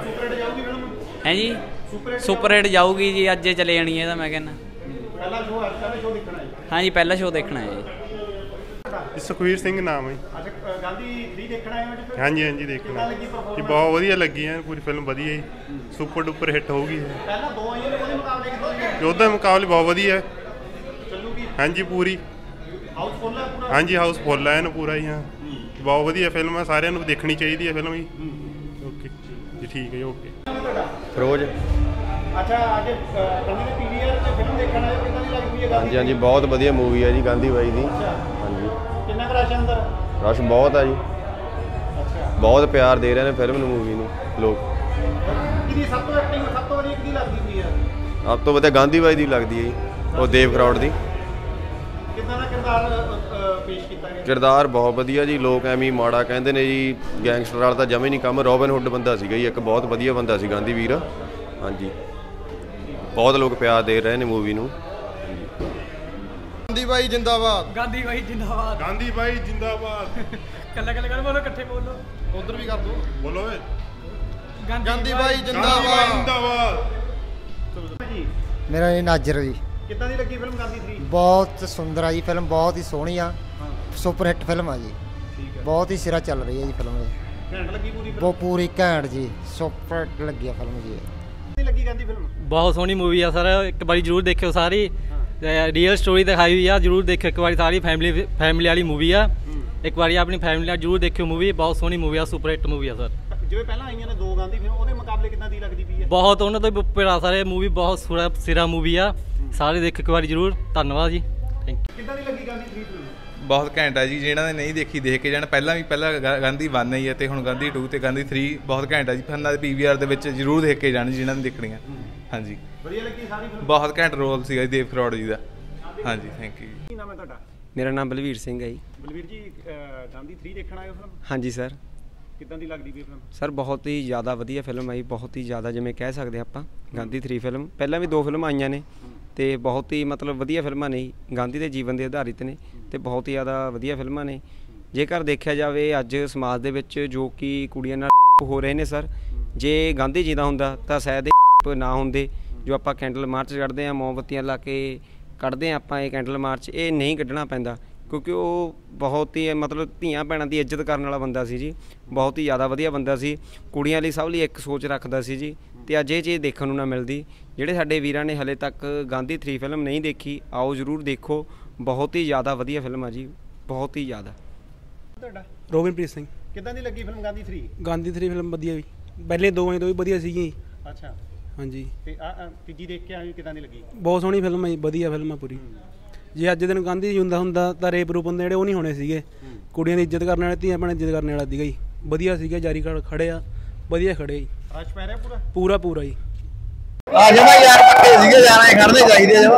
ਹੈ ਜੀ, ਸੁਪਰ ਹਿੱਟ ਜਾਊਗੀ ਜੀ, ਅੱਜ ਚਲੇ ਜਾਣੀ ਹੈ ਤਾਂ ਮੈਂ ਕਹਿੰਦਾ। ਪਹਿਲਾ ਸ਼ੋਅ ਦੇਖਣਾ ਹੈ? ਹਾਂਜੀ, ਪਹਿਲਾ ਸ਼ੋਅ ਦੇਖਣਾ ਹੈ ਜੀ। ਸੁਖਵੀਰ ਸਿੰਘ ਨਾਮ ਹੈ। ਅੱਛਾ, ਗਾਂਧੀ 3 ਦੇਖਣ ਆਏ ਹੋ? ਹਾਂਜੀ, ਦੇਖਣਾ ਜੀ, ਬਹੁਤ ਵਧੀਆ ਲੱਗੀ ਹੈ ਪੂਰੀ ਫਿਲਮ, ਵਧੀਆ ਜੀ, ਸੁਪਰ ਡੁਪਰ ਹਿੱਟ ਹੋਊਗੀ। ਪਹਿਲਾਂ 2 ਆਈਆਂ ਨੇ, ਉਹਦੇ ਮੁਕਾਬਲੇ ਕਿੱਦਾਂ ਦੀ ਹੈ? ਉਹਦੇ ਮੁਕਾਬਲੇ ਬਹੁਤ ਵਧੀਆ ਚੱਲੂਗੀ? ਹਾਂਜੀ, ਪੂਰੀ ਹਾਊਸਫੁੱਲ ਹੈ ਪੂਰਾ? ਹਾਂਜੀ, ਹਾਊਸਫੁੱਲ ਹੈ ਇਹਨੂੰ ਪੂਰਾ ਹੀ। ਹਾਂ, ਬਹੁਤ ਵਧੀਆ ਫਿਲਮ ਹੈ, ਸਾਰਿਆਂ ਨੂੰ ਦੇਖਣੀ ਚਾਹੀਦੀ ਹੈ ਫਿਲਮ ਜੀ। ਓਕੇ ਜੀ, ਠੀਕ ਹੈ ਜੀ, ਓਕੇ। ਫਿਰੋਜ਼। ਅੱਛਾ, ਅੱਜ ਗਾਂਧੀ ਦੇ PVR 'ਚ ਫਿਲਮ ਦੇਖਣ ਆਏ, ਕਿੱਦਾਂ ਦੀ ਲੱਗੀ ਹੈ? ਹਾਂਜੀ, ਬਹੁਤ ਵਧੀਆ ਮੂਵੀ ਹੈ ਜੀ ਗਾਂਧੀ ਬਾਈ ਦੀ। ਹਾਂਜੀ, ਕਿੰਨਾ ਕੁ ਰਸ਼ ਅੰਦਰ? ਰਸ਼ ਬਹੁਤ ਆ ਜੀ। ਬਹੁਤ ਪਿਆਰ ਦੇ ਰਹੇ ਨੇ ਫਿਲਮ ਨੂੰ, ਮੂਵੀ ਨੂੰ ਲੋਕ। ਕਿਹਦੀ ਸਭ ਤੋਂ ਐਕਟਿੰਗ ਸਭ ਤੋਂ ਵਧੀਆ ਕਿਹਦੀ ਲੱਗਦੀ ਪਈ ਹੈ? ਸਭ ਤੋਂ ਵਧੀਆ ਗਾਂਧੀ ਬਾਈ ਦੀ ਲੱਗਦੀ ਹੈ ਜੀ, ਉਹ ਦੇਵ ਫਰੋਡ ਦੀ। ਕਿੱਦਾਂ ਦਾ ਕਿਰਦਾਰ ਪੇਸ਼ ਕੀਤਾ ਗਿਆ? ਕਿਰਦਾਰ ਬਹੁਤ ਵਧੀਆ ਜੀ। ਲੋਕ ਐਵੇਂ ਹੀ ਮਾੜਾ ਕਹਿੰਦੇ ਨੇ ਜੀ, ਗੈਂਗਸਟਰ ਵਾਲਾ ਤਾਂ ਜਮੇ ਨਹੀਂ ਕੰਮ। ਰੋਬਿਨ ਹੁੱਡ ਬੰਦਾ ਸੀਗਾ ਜੀ, ਇੱਕ ਬਹੁਤ ਵਧੀਆ ਬੰਦਾ ਸੀ ਗਾਂਧੀ ਵੀਰ। ਹਾਂਜੀ, ਬਹੁਤ ਲੋਕ ਪਿਆਰ ਦੇ ਰਹੇ ਨੇ ਮੂਵੀ ਨੂੰ। ਗਾਂਧੀ ਬਾਈ ਜਿੰਦਾਬਾਦ। ਗਾਂਧੀ ਬਾਈ ਜਿੰਦਾਬਾਦ। ਗਾਂਧੀ ਬਾਈ ਜਿੰਦਾਬਾਦ। ਕੱਲਾ ਕੱਲਾ ਕਰ ਬੋਲੋ, ਇਕੱਠੇ ਬੋਲੋ। ਉਧਰ ਵੀ ਕਰ ਦੋ, ਬੋਲੋ ਓਏ। ਗਾਂਧੀ ਬਾਈ ਜਿੰਦਾਬਾਦ। ਜਿੰਦਾਬਾਦ। ਮੇਰਾ ਨਾਮ ਨਾਜਰ ਜੀ। ਕਿੱਦਾਂ ਦੀ ਲੱਗੀ ਫਿਲਮ ਗਾਂਧੀ 3? ਬਹੁਤ ਸੁੰਦਰ ਆ ਜੀ ਫਿਲਮ, ਬਹੁਤ ਹੀ ਸੋਹਣੀ ਆ। ਸੁਪਰ ਹਿੱਟ ਫਿਲਮ ਆ ਜੀ। ਬਹੁਤ ਹੀ ਸਿਰਾ ਚੱਲ ਰਹੀ ਹੈ ਜੀ ਫਿਲਮ ਇਹ। ਘੈਂਟ ਲੱਗੀ ਪੂਰੀ ਫਿਲਮ? ਬਹੁਤ ਪੂਰੀ ਘੈਂਟ ਜੀ, ਸੁਪਰ ਹਿੱਟ ਲੱਗੀ ਆ ਫਿਲਮ ਜੀ। ਕਿੱਦਾਂ ਲੱਗੀ ਗਾਂਧੀ ਫਿਲਮ? ਬਹੁਤ ਸੋਹਣੀ ਮੂਵੀ ਆ ਸਰ, ਇੱਕ ਵਾਰੀ ਜ਼ਰੂਰ ਦੇਖਿਓ। ਸਾਰੀ ਰੀਅਲ ਸਟੋਰੀ ਦਿਖਾਈ ਹੋਈ ਆ, ਜ਼ਰੂਰ ਦੇਖਿਓ ਇੱਕ ਵਾਰੀ। ਸਾਰੀ ਫੈਮਿਲੀ ਵਾਲੀ ਮੂਵੀ ਆ, ਇੱਕ ਵਾਰੀ ਆਪਣੀ ਫੈਮਿਲੀ ਨਾਲ ਜ਼ਰੂਰ ਦੇਖਿਓ ਮੂਵੀ। ਬਹੁਤ ਸੋਹਣੀ ਮੂਵੀ ਆ, ਸੁਪਰ ਹਿੱਟ ਮੂਵੀ ਆ ਸਰ। ਜਿਵੇਂ ਪਹਿਲਾਂ ਆਈਆਂ ਨੇ 2 ਗਾਂਧੀ ਫਿਲਮ, ਉਹਦੇ ਮੁਕਾਬਲੇ ਕਿੱਦਾਂ ਦੀ ਲੱਗਦੀ ਪਈ ਹੈ? ਬਹੁਤ ਉਹਨਾਂ ਤੋਂ ਵੀ ਉੱਪਰ ਆ ਸਾਰੇ। ਮੂਵੀ ਬਹੁਤ ਸਿਰਾ ਮੂਵੀ ਆ, ਸਾਰੇ ਦੇਖੋ ਇੱਕ ਵਾਰੀ ਜ਼ਰੂਰ। ਧੰਨਵਾਦ ਜੀ, ਥੈਂਕ ਯੂ। ਕਿੱਦਾਂ ਦੀ ਲੱਗੀ ਗਾਂਧੀ 3 ਫਿਲਮ? ਬਹੁਤ ਘੈਂਟ ਆ ਜੀ। ਜਿਹਨਾਂ ਨੇ ਨਹੀਂ ਦੇਖੀ ਦੇਖ ਕੇ ਜਾਣ। ਪਹਿਲਾਂ ਗਾਂਧੀ 1 ਹੀ ਹੈ ਤੇ ਹੁਣ ਗਾਂਧੀ 2 ਤੇ ਗਾਂਧੀ 3 ਬਹੁਤ ਘੈਂਟ ਆ ਜੀ। ਫਿਲਮਾਂ ਦੇ PVR ਦੇ ਵਿੱਚ ਜ਼ਰੂਰ ਦੇਖ ਕੇ ਜਾਣ ਜਿਹਨਾਂ ਨੇ ਦੇਖਣੀਆਂ। ਹਾਂਜੀ, ਵਧੀਆ ਲੱਗੀ ਸਾਰੀ ਫਿਲਮ? ਬਹੁਤ ਘੈਂਟ ਰੋਲ ਸੀਗਾ ਜੀ ਦੇਵ ਕਰੋੜ ਜੀ ਦਾ। ਹਾਂਜੀ, ਥੈਂਕ ਯੂ। ਕੀ ਨਾਮ ਹੈ ਤੁਹਾਡਾ? ਮੇਰਾ ਨਾਮ ਬਲਵੀਰ ਸਿੰਘ ਹੈ ਜੀ। ਬਲਵੀਰ ਜੀ, ਗਾਂਧੀ 3 ਦੇਖਣ ਆਏ ਹੋ ਫਿਲਮ? ਹਾਂਜੀ ਸਰ। ਕਿੱਦਾਂ ਦੀ ਲੱਗਦੀ ਪਈ ਫਿਲਮ? ਸਰ ਬਹੁਤ ਹੀ ਜ਼ਿਆਦਾ ਵਧੀਆ ਫਿਲਮ ਆਈ, ਬਹੁਤ ਹੀ ਜ਼ਿਆਦਾ ਜਿਵੇਂ ਕਹਿ ਸਕਦੇ ਆਪਾਂ। ਗਾਂਧੀ 3 ਫਿਲਮ ਪਹਿਲਾਂ ਵੀ 2 ਫਿਲਮਾਂ ਆਈਆਂ ਨੇ ਤੇ ਬਹੁਤ ਹੀ ਮਤਲਬ ਵਧੀਆ ਫਿਲਮਾਂ ਨੇ। ਗਾਂਧੀ ਦੇ ਜੀਵਨ ਦੇ ਆਧਾਰਿਤ ਨੇ ਤੇ ਬਹੁਤ ਹੀ ਜ਼ਿਆਦਾ ਵਧੀਆ ਫਿਲਮਾਂ ਨੇ। ਜੇਕਰ ਦੇਖਿਆ ਜਾਵੇ ਅੱਜ ਸਮਾਜ ਦੇ ਵਿੱਚ ਜੋ ਕਿ ਕੁੜੀਆਂ ਨਾਲ ਹੋ ਰਹੇ ਨੇ ਸਰ, ਜੇ ਗਾਂਧੀ ਜੀ ਦਾ ਹੁੰਦਾ ਤਾਂ ਸ਼ਾਇਦ ਇਹ ਨਾ ਹੁੰਦੇ। ਜੋ ਆਪਾਂ ਕੈਂਡਲ ਮਾਰਚ ਕੱਢਦੇ ਹਾਂ, ਮੋਮਬੱਤੀਆਂ ਲਾ ਕੇ ਕੱਢਦੇ ਹਾਂ ਆਪਾਂ ਇਹ ਕੈਂਡਲ ਮਾਰਚ, ਇਹ ਨਹੀਂ ਕੱਢਣਾ ਪੈਂਦਾ ਕਿਉਂਕਿ ਉਹ ਬਹੁਤ ਹੀ ਮਤਲਬ ਧੀਆਂ ਭੈਣਾਂ ਦੀ ਇੱਜ਼ਤ ਕਰਨ ਵਾਲਾ ਬੰਦਾ ਸੀ ਜੀ। ਬਹੁਤ ਹੀ ਜ਼ਿਆਦਾ ਵਧੀਆ ਬੰਦਾ ਸੀ। ਕੁੜੀਆਂ ਲਈ ਸਭ ਲਈ ਇੱਕ ਸੋਚ ਰੱਖਦਾ ਸੀ ਜੀ। ਤੇ ਅੱਜ ਇਹ ਚੀਜ਼ ਦੇਖਣ ਨੂੰ ਨਾ ਮਿਲਦੀ। ਜਿਹੜੇ ਸਾਡੇ ਵੀਰਾਂ ਨੇ ਹਲੇ ਤੱਕ ਗਾਂਧੀ 3 ਫਿਲਮ ਨਹੀਂ ਦੇਖੀ, ਆਓ ਜ਼ਰੂਰ ਦੇਖੋ। ਬਹੁਤ ਹੀ ਜ਼ਿਆਦਾ ਵਧੀਆ ਫਿਲਮ ਆ ਜੀ, ਬਹੁਤ ਹੀ ਜ਼ਿਆਦਾ। ਤੁਹਾਡਾ? ਰੋਬਿਨਪ੍ਰੀਤ ਸਿੰਘ। ਕਿੱਦਾਂ ਦੀ ਲੱਗੀ ਫਿਲਮ ਗਾਂਧੀ 3? ਗਾਂਧੀ 3 ਫਿਲਮ ਵਧੀਆ ਵੀ, ਪਹਿਲੇ 2 ਵੀ ਵਧੀਆ ਸੀਗੀ। ਅੱਛਾ, ਹਾਂਜੀ। ਤੇ ਤੀਜੀ ਦੇਖ ਕੇ ਆਏ, ਕਿੱਦਾਂ ਦੀ ਲੱਗੀ? ਬਹੁਤ ਸੋਹਣੀ ਫਿਲਮ ਹੈ ਜੀ, ਵਧੀਆ ਫਿਲਮ ਆ ਪੂਰੀ। ਜੇ ਅੱਜ ਦਿਨ ਗਾਂਧੀ ਜੀ ਹੁੰਦਾ ਤਾਂ ਰੇਪ ਰੂਪ ਹੁੰਦੇ ਜਿਹੜੇ ਉਹ ਨਹੀਂ ਹੋਣੇ ਸੀਗੇ। ਕੁੜੀਆਂ ਦੀ ਇੱਜ਼ਤ ਕਰਨ ਵਾਲੇ, ਧੀਆਂ ਭੈਣਾਂ ਦੀ ਇੱਜ਼ਤ ਕਰਨ ਵਾਲਾ ਸੀਗਾ ਜੀ। ਵਧੀਆ ਸੀਗਾ, ਜਾਰੀ ਖੜੇ ਆ, ਵਧੀਆ ਖੜੇ ਜੀ। ਰਸ਼ ਪੈ ਰਿਹਾ ਪੂਰਾ ਜੀ। ਆ ਜਮਾ ਯਾਰ ਪੱਕੇ ਸੀਗੇ, ਜਾਣਾ ਖੜਨੇ ਚਾਹੀਦੇ ਆ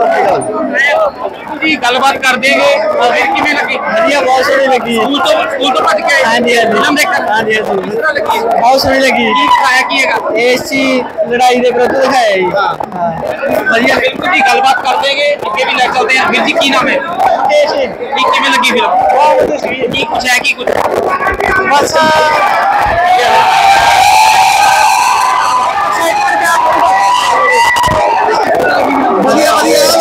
ਜਮਾ। ਜੀ ਗੱਲਬਾਤ ਕਰ ਦੇਗੇ ਫਿਰ ਕਿਵੇਂ ਲੱਗੀ? ਵਧੀਆ, ਬਹੁਤ ਸੋਹਣੀ ਲੱਗੀ। ਸਕੂਲ ਤੋਂ ਭੱਜ ਕੇ ਆਏ? ਹਾਂਜੀ ਫਿਲਮ ਦੇਖਣ? ਹਾਂਜੀ ਕਿਸ ਤਰ੍ਹਾਂ ਲੱਗੀ? ਬਹੁਤ ਸੋਹਣੀ ਲੱਗੀ। ਕੀ ਦਿਖਾਇਆ ਕੀ ਹੈਗਾ? ਇਸ ਚ ਲੜਾਈ ਦੇ ਵਿਰੁੱਧ ਦਿਖਾਇਆ ਜੀ। ਵਧੀਆ। ਬਿਲਕੁਲ ਜੀ, ਗੱਲਬਾਤ ਕਰ ਦੇਗੇ, ਅੱਗੇ ਵੀ ਲੈ ਚੱਲਦੇ ਆ। ਵੀਰ ਜੀ ਕੀ ਨਾਮ ਹੈ? ਕੀ ਕਿਵੇਂ ਲੱਗੀ ਫਿਲਮ? ਬਹੁਤ ਵਧੀਆ ਸੀ। ਕੀ ਕੁਛ ਹੈ, ਕੀ ਕੁਛ? ਬਸ ਵਧੀਆ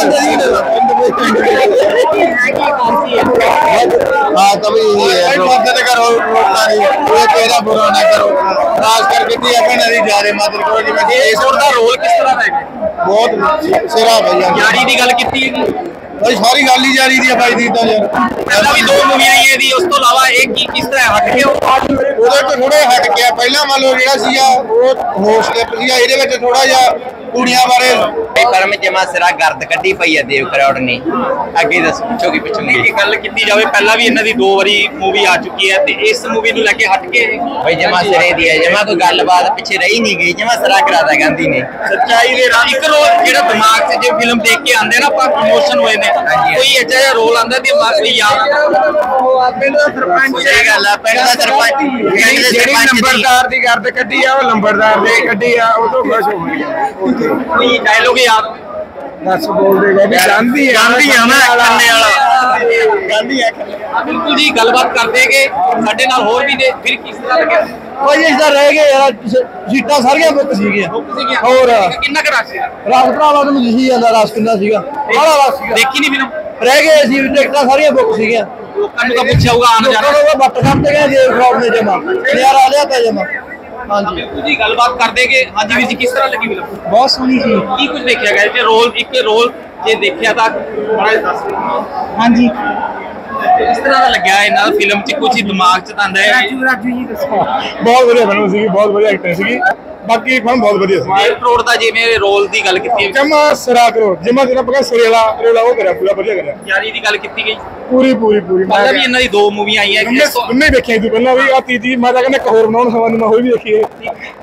हाँ कभी मदद करो, रोकना नहीं, तेरा बुरा ना करो। खास करके दी अपन अभी जा रहे मदद करो जी। मैं ਇਸ ਦਾ ਰੋਲ ਕਿਸ ਤਰ੍ਹਾਂ ਦਾ ਹੈ? बहुत सिरा भैया। ਯਾਰੀ ਦੀ ਗੱਲ ਕੀਤੀ ਹੈਗੀ भाई सारी गल ही जारी दी भाई दी तो यार। ਪਹਿਲਾਂ ਵੀ 2 ਮੂਵੀਆਂ ਆਈਆਂ ਦੀ, ਉਸ ਤੋਂ ਇਲਾਵਾ ਇਹ ਕਿਸ ਤਰ੍ਹਾਂ ਹਟ ਕੇ ਉਹਦੇ ਤੋਂ ਥੋੜੇ ਹਟ ਗਿਆ। ਪਹਿਲਾਂ ਮੰਨ ਲਓ ਜਿਹੜਾ ਸੀਗਾ ਉਹ ਹੋਸਟਲ ਸੀਗਾ, ਇਹਦੇ ਵਿੱਚ ਥੋੜਾ ਜਿਹਾ ਕੁੜੀਆਂ ਬਾਰੇ ਫਿਲਮ ਜਮਾ ਸਿਰਾ ਗਰਦ ਕੱਢੀ ਪਈ ਹੈ ਦੇਵ ਕਰੌੜ ਨੇ। ਅੱਗੇ ਦੱਸੋ, ਪਿੱਛੋਂ ਪਿੱਛੋਂ ਕੀ ਗੱਲ ਕੀਤੀ ਜਾਵੇ, ਪਹਿਲਾਂ ਵੀ ਇਹਨਾਂ ਦੀ 2 ਵਾਰੀ ਮੂਵੀ ਆ ਚੁੱਕੀ ਹੈ ਤੇ ਇਸ ਮੂਵੀ ਨੂੰ ਲੈ ਕੇ ਹਟ ਕੇ ਬਈ ਜਮਾ ਸਿਰੇ ਦੀ ਹੈ, ਜਮਾ ਕੋਈ ਗੱਲਬਾਤ ਪਿੱਛੇ ਰਹੀ ਨਹੀਂ ਗਈ, ਜਮਾ ਸਿਰਾ ਕਰਾਦਾ ਗਾਂਧੀ ਨੇ। ਸੱਚਾਈ ਦੇ ਰਾਹ ਇੱਕ ਰੋਲ ਜਿਹੜਾ ਦਿਮਾਗ 'ਚ ਜੇ ਫਿਲਮ ਦੇਖ ਕੇ ਆਉਂਦੇ ਨਾ ਆਪਾਂ ਇਮੋਸ਼ਨ ਹੋਏ ਨੇ, ਕੋਈ ਅੱਛਾ ਜਿਹਾ ਰੋਲ ਆਉਂਦਾ ਦਿਮਾਗ ਕੋਈ ਯਾਦ ਪਿੰਡ ਦਾ ਸਰਪੰਚ। ਸਹੀ ਗੱਲ ਆ, ਪਿੰਡ ਦਾ ਸਰਪੰਚ ਜਿਹੜੀ ਨੰਬਰਦਾਰ ਦੀ ਗਰਦ ਕੱਢੀ ਆ, ਉਹ ਨੰਬਰਦਾਰ ਦੇ ਕੱਢੀ ਆ, ਉਹ ਤੋਂ ਖੁਸ਼ ਹੋ ਗਈ। ਕੋਈ ਡਾਇਲੋਗ ਯਾਦ? ਦੱਸ ਬੋਲਦੇ ਗਏ ਵੀ ਗਾਂਧੀ ਆ ਨਾ ਖੰਨੇ ਵਾਲਾ। ਗਾਂਧੀ ਆ। ਬਿਲਕੁਲ ਜੀ, ਗੱਲਬਾਤ ਕਰਦੇ ਕਿ ਸਾਡੇ ਨਾਲ ਹੋਰ ਵੀ ਨੇ, ਫਿਰ ਕਿਸ ਤਰ੍ਹਾਂ ਲੱਗਿਆ? ਭਾਈ ਇਸ ਦਾ ਰਹਿ ਗਏ ਯਾਰ, ਸੀਟਾਂ ਸਾਰੀਆਂ ਬੁੱਕ ਸੀਗੀਆਂ। ਹੋਰ ਕਿੰਨਾ ਕੁ ਰਸ਼ ਸੀ? ਰਸ ਭਰਾਵਾ ਨੂੰ ਦਿਖੀ ਜਾਂਦਾ ਰਸ ਕਿੰਨਾ ਸੀਗਾ, ਬੜਾ ਰਸ ਸੀਗਾ। ਦੇਖੀ ਨਹੀਂ ਫਿਲਮ? ਰਹਿ ਗਏ ਸੀ, ਟਿਕਟਾਂ ਸਾਰੀਆਂ ਬੁੱਕ ਸੀਗੀਆਂ। ਲੋਕਾਂ ਨੂੰ ਤਾਂ ਪੁੱਛਿਆ ਹੋਊਗਾ ਆਉਣ ਜਾਣਾ। ਲੋਕਾਂ ਨੂੰ ਬੱਟ ਕਰਦੇ ਗਏ ਦੇਵ ਕਰੌੜ ਨੇ ਜਮਾ ਯਾਰ ਆ ਲਿਆ ਤਾਂ ਜਮਾ। ਹਾਂਜੀ ਬਿਲਕੁਲ ਜੀ, ਗੱਲਬਾਤ ਕਰਦੇ ਕਿ ਹਾਂਜੀ ਵੀਰ ਜੀ ਕਿਸ ਤਰ੍ਹਾਂ ਲੱਗੀ ਫਿਲਮ? ਬਹੁਤ ਸੋਹਣੀ ਸੀ। ਕੀ ਕੁਝ ਦੇਖਿਆ ਗਿਆ ਜੇ ਰੋਲ ਇੱਕ ਰੋਲ ਜੇ ਦੇਖਿਆ ਤਾਂ ਬੜਾ ਦੱਸ। ਹਾਂਜੀ ਇਸ ਤਰ੍ਹਾਂ ਦਾ ਲੱਗਿਆ ਇਹਨਾਂ ਦਾ ਫਿਲਮ 'ਚ ਕੁਝ ਦਿਮਾਗ 'ਚ ਤਾਂ ਆਂਦਾ ਹੈ? ਰਾਜੂ ਜੀ ਦੱਸੋ। ਬਹੁਤ ਵਧੀਆ ਫਿਲਮ ਸੀਗੀ, ਬਹੁਤ ਵਧੀਆ ਐਕਟਿੰਗ ਸੀਗੀ। ਬਾਕੀ ਫਿਲਮ ਬਹੁਤ ਵਧੀਆ ਸੀ। ਦੇਵ ਕਰੌੜ ਦਾ ਜਿਵੇਂ ਰੋਲ ਦੀ ਗੱਲ ਕੀਤੀ ਹੈ, ਜਮਾ ਸਿਰਾ ਕਰੋੜ ਜਿਵੇਂ ਜਿਹੜਾ ਪਕਾ ਸਰੇਲਾ ਉਹ ਕਰਿਆ, ਪੂਰਾ ਵਧੀਆ ਕਰਿਆ। ਯਾਰੀ ਦੀ ਗੱਲ ਕੀਤੀ ਗਈ ਪੂਰੀ। ਪਹਿਲਾਂ ਵੀ ਇਹਨਾਂ ਦੀ 2 ਮੂਵੀਆਂ ਆਈਆਂ। ਉਹਨੇ ਦੇਖਿਆ ਸੀ ਪਹਿਲਾਂ ਵੀ, ਆ ਤੀਜੀ ਮੈਂ ਤਾਂ ਕਹਿੰਦਾ ਇੱਕ ਹੋਰ ਬਣਾਉਣ ਸਮਾਂ ਨੂੰ ਮੈਂ ਹੋਈ ਵੀ ਦੇਖੀ ਹੈ।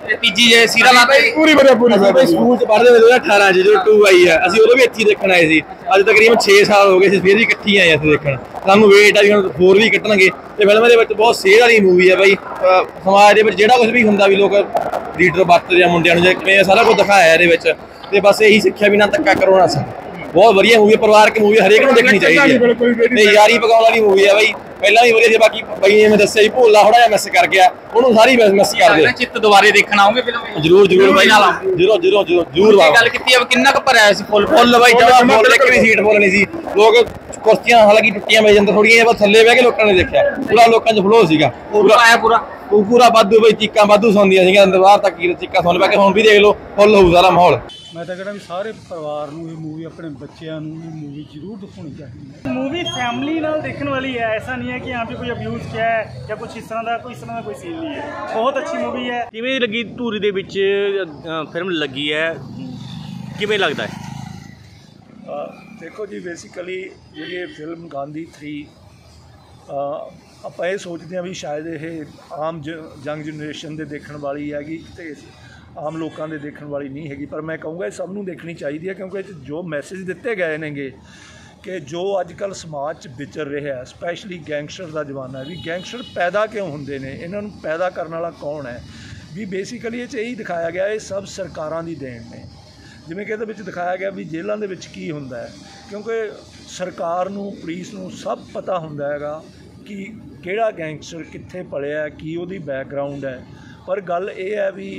ਤੀਜੀ ਜੇ ਸੀਰੀਅਲ ਆਤਾ ਪੂਰੀ ਅਸੀਂ ਭਾਈ ਸਕੂਲ ਚ ਪੜ੍ਹਦੇ ਹੋਏ 2018 ਚ ਜਦੋਂ 2 ਆਈ ਆ ਅਸੀਂ ਉਦੋਂ ਵੀ ਇੱਥੇ ਦੇਖਣ ਆਏ ਸੀ। ਅੱਜ ਤਕਰੀਬਨ 6 ਸਾਲ ਹੋ ਗਏ ਸੀ, ਫਿਰ ਵੀ ਇਕੱਠੀ ਆਏ ਇੱਥੇ ਦੇਖਣ। ਸਾਨੂੰ ਵੇਟ ਆ ਵੀ ਹੁਣ ਹੋਰ ਵੀ ਕੱਟਣਗੇ ਤੇ ਫਿਲਮ ਦੇ ਵਿੱਚ ਬਹੁਤ ਸੇਧ ਵਾਲੀ ਮੂਵੀ ਆ ਬਾਈ। ਸਮਾਜ ਦੇ ਵਿੱਚ ਜਿਹੜਾ ਕੁਝ ਵੀ ਹੁੰਦਾ ਵੀ ਲੋਕ ਲੀਡਰ ਵਰਤਦੇ ਆ ਮੁੰਡਿਆਂ ਨੂੰ, ਜਿਵੇਂ ਸਾਰਾ ਕੁਝ ਦਿਖਾਇਆ ਇਹਦੇ ਵਿੱਚ, ਤੇ ਬਸ ਇਹੀ ਸਿੱਖਿਆ ਵੀ ਨਾ ਧੱਕਾ ਕਰੋ ਨਾ। ਬਹੁਤ ਵਧੀਆ ਮੂਵੀ, ਪਰਿਵਾਰਕ ਮੂਵੀ, ਹਰੇਕ ਨੂੰ ਦੇਖਣੀ ਚਾਹੀਦੀ ਹੈ ਤੇ ਯਾਰੀ ਪਕਾਉਣ ਵਾਲੀ ਮੂਵੀ ਆ ਬਾਈ। ਪਹਿਲਾਂ ਵੀ ਵਧੀਆ ਸੀ, ਬਾਕੀ ਬਾਈ ਨੇ ਮੈਂ ਦੱਸਿਆ ਜੀ ਭੋਲਾ ਥੋੜਾ ਜਿਹਾ ਮਿਸ ਕਰ ਗਿਆ, ਉਹਨੂੰ ਸਾਰੀ ਮਿਸ ਕਰਦੇ। ਚਿੱਤ ਦੁਬਾਰੇ ਦੇਖਣ ਆਉਂਗੇ ਫਿਲਮ? ਜ਼ਰੂਰ ਬਾਈ, ਜ਼ਰੂਰ ਗੱਲ ਕੀਤੀ ਆ ਕਿੰਨਾ ਕੁ ਭਰਿਆ ਸੀ ਫੁੱਲ ਬਾਈ। ਜਮਾ ਫੁੱਲ, ਇੱਕ ਵੀ ਸੀਟ ਫੁੱਲ ਨਹੀਂ ਸੀ। ਲੋਕ ਕੁਰਸੀਆਂ ਹਾਲਾਂਕਿ ਟੁੱਟੀਆਂ ਪੈ ਜਾਂਦੇ ਥੋੜੀਆਂ, ਬਸ ਥੱਲੇ ਬਹਿ ਕੇ ਲੋਕਾਂ ਨੇ ਦੇਖਿਆ। ਪੂਰਾ ਲੋਕਾਂ 'ਚ ਫਲੋ ਸੀਗਾ, ਪੂਰਾ ਵਾਧੂ ਬਈ। ਚੀਕਾਂ ਵਾਧੂ ਸੁਣਦੀਆਂ ਸੀਗੀਆਂ ਅੰਦਰ ਬਾਹਰ ਤੱਕ, ਚੀਕਾਂ ਸੁਣ ਪੈ ਕੇ। ਹੁਣ ਵੀ ਦੇਖ ਲਓ ਫੁੱਲ ਹੋਊ ਸਾਰਾ ਮਾਹੌਲ। ਮੈਂ ਤਾਂ ਕਹਿੰਦਾ ਵੀ ਸਾਰੇ ਪਰਿਵਾਰ ਨੂੰ ਇਹ ਮੂਵੀ, ਆਪਣੇ ਬੱਚਿਆਂ ਨੂੰ ਇਹ ਮੂਵੀ ਜ਼ਰੂਰ ਦਿਖਾਉਣੀ ਚਾਹੀਦੀ ਹੈ। ਮੂਵੀ ਫੈमिली ਨਾਲ ਦੇਖਣ ਵਾਲੀ ਹੈ, ऐसा नहीं है कि यहाँ पे कोई अब्यूज़ किया है या कुछ इस तरह का कोई सीन नहीं है। बहुत अच्छी मूवी है। ਕਿਵੇਂ ਲੱਗੀ ਧੂਰੀ ਦੇ ਵਿੱਚ ਫਿਲਮ ਲੱਗੀ ਹੈ, ਕਿਵੇਂ ਲੱਗਦਾ ਹੈ? ਦੇਖੋ ਜੀ, ਬੇਸਿਕਲੀ ਜਿਹੜੀ ਇਹ ਫਿਲਮ ਗਾਂਧੀ 3 ਆਪਾਂ ਇਹ ਸੋਚਦੇ ਹਾਂ ਵੀ ਸ਼ਾਇਦ ਇਹ ਆਮ ਯੰਗ ਜਨਰੇਸ਼ਨ ਦੇ ਦੇਖਣ ਵਾਲੀ ਹੈਗੀ ਤੇ ਆਮ ਲੋਕਾਂ ਦੇ ਦੇਖਣ ਵਾਲੀ ਨਹੀਂ ਹੈਗੀ, ਪਰ ਮੈਂ ਕਹੂੰਗਾ ਇਹ ਸਭ ਨੂੰ ਦੇਖਣੀ ਚਾਹੀਦੀ ਹੈ, ਕਿਉਂਕਿ ਇਹ 'ਚ ਜੋ ਮੈਸੇਜ ਦਿੱਤੇ ਗਏ ਨੇਗੇ ਕਿ ਜੋ ਅੱਜ ਕੱਲ੍ਹ ਸਮਾਜ 'ਚ ਵਿਚਰ ਰਿਹਾ, ਸਪੈਸ਼ਲੀ ਗੈਂਗਸਟਰ ਦਾ ਜ਼ਮਾਨਾ ਹੈ, ਵੀ ਗੈਂਗਸਟਰ ਪੈਦਾ ਕਿਉਂ ਹੁੰਦੇ ਨੇ, ਇਹਨਾਂ ਨੂੰ ਪੈਦਾ ਕਰਨ ਵਾਲਾ ਕੌਣ ਹੈ। ਵੀ ਬੇਸਿਕਲੀ ਇਹ 'ਚ ਇਹੀ ਦਿਖਾਇਆ ਗਿਆ, ਇਹ ਸਭ ਸਰਕਾਰਾਂ ਦੀ ਦੇਣ ਨੇ। ਜਿਵੇਂ ਕਿ ਇਹਦੇ ਵਿੱਚ ਦਿਖਾਇਆ ਗਿਆ ਵੀ ਜੇਲ੍ਹਾਂ ਦੇ ਵਿੱਚ ਕੀ ਹੁੰਦਾ ਹੈ, ਕਿਉਂਕਿ ਸਰਕਾਰ ਨੂੰ, ਪੁਲਿਸ ਨੂੰ ਸਭ ਪਤਾ ਹੁੰਦਾ ਹੈਗਾ ਕਿ ਕਿਹੜਾ ਗੈਂਗਸਟਰ ਕਿੱਥੇ ਪਲਿਆ, ਕੀ ਉਹਦੀ ਬੈਕਗਰਾਊਂਡ ਹੈ। ਪਰ ਗੱਲ ਇਹ ਹੈ ਵੀ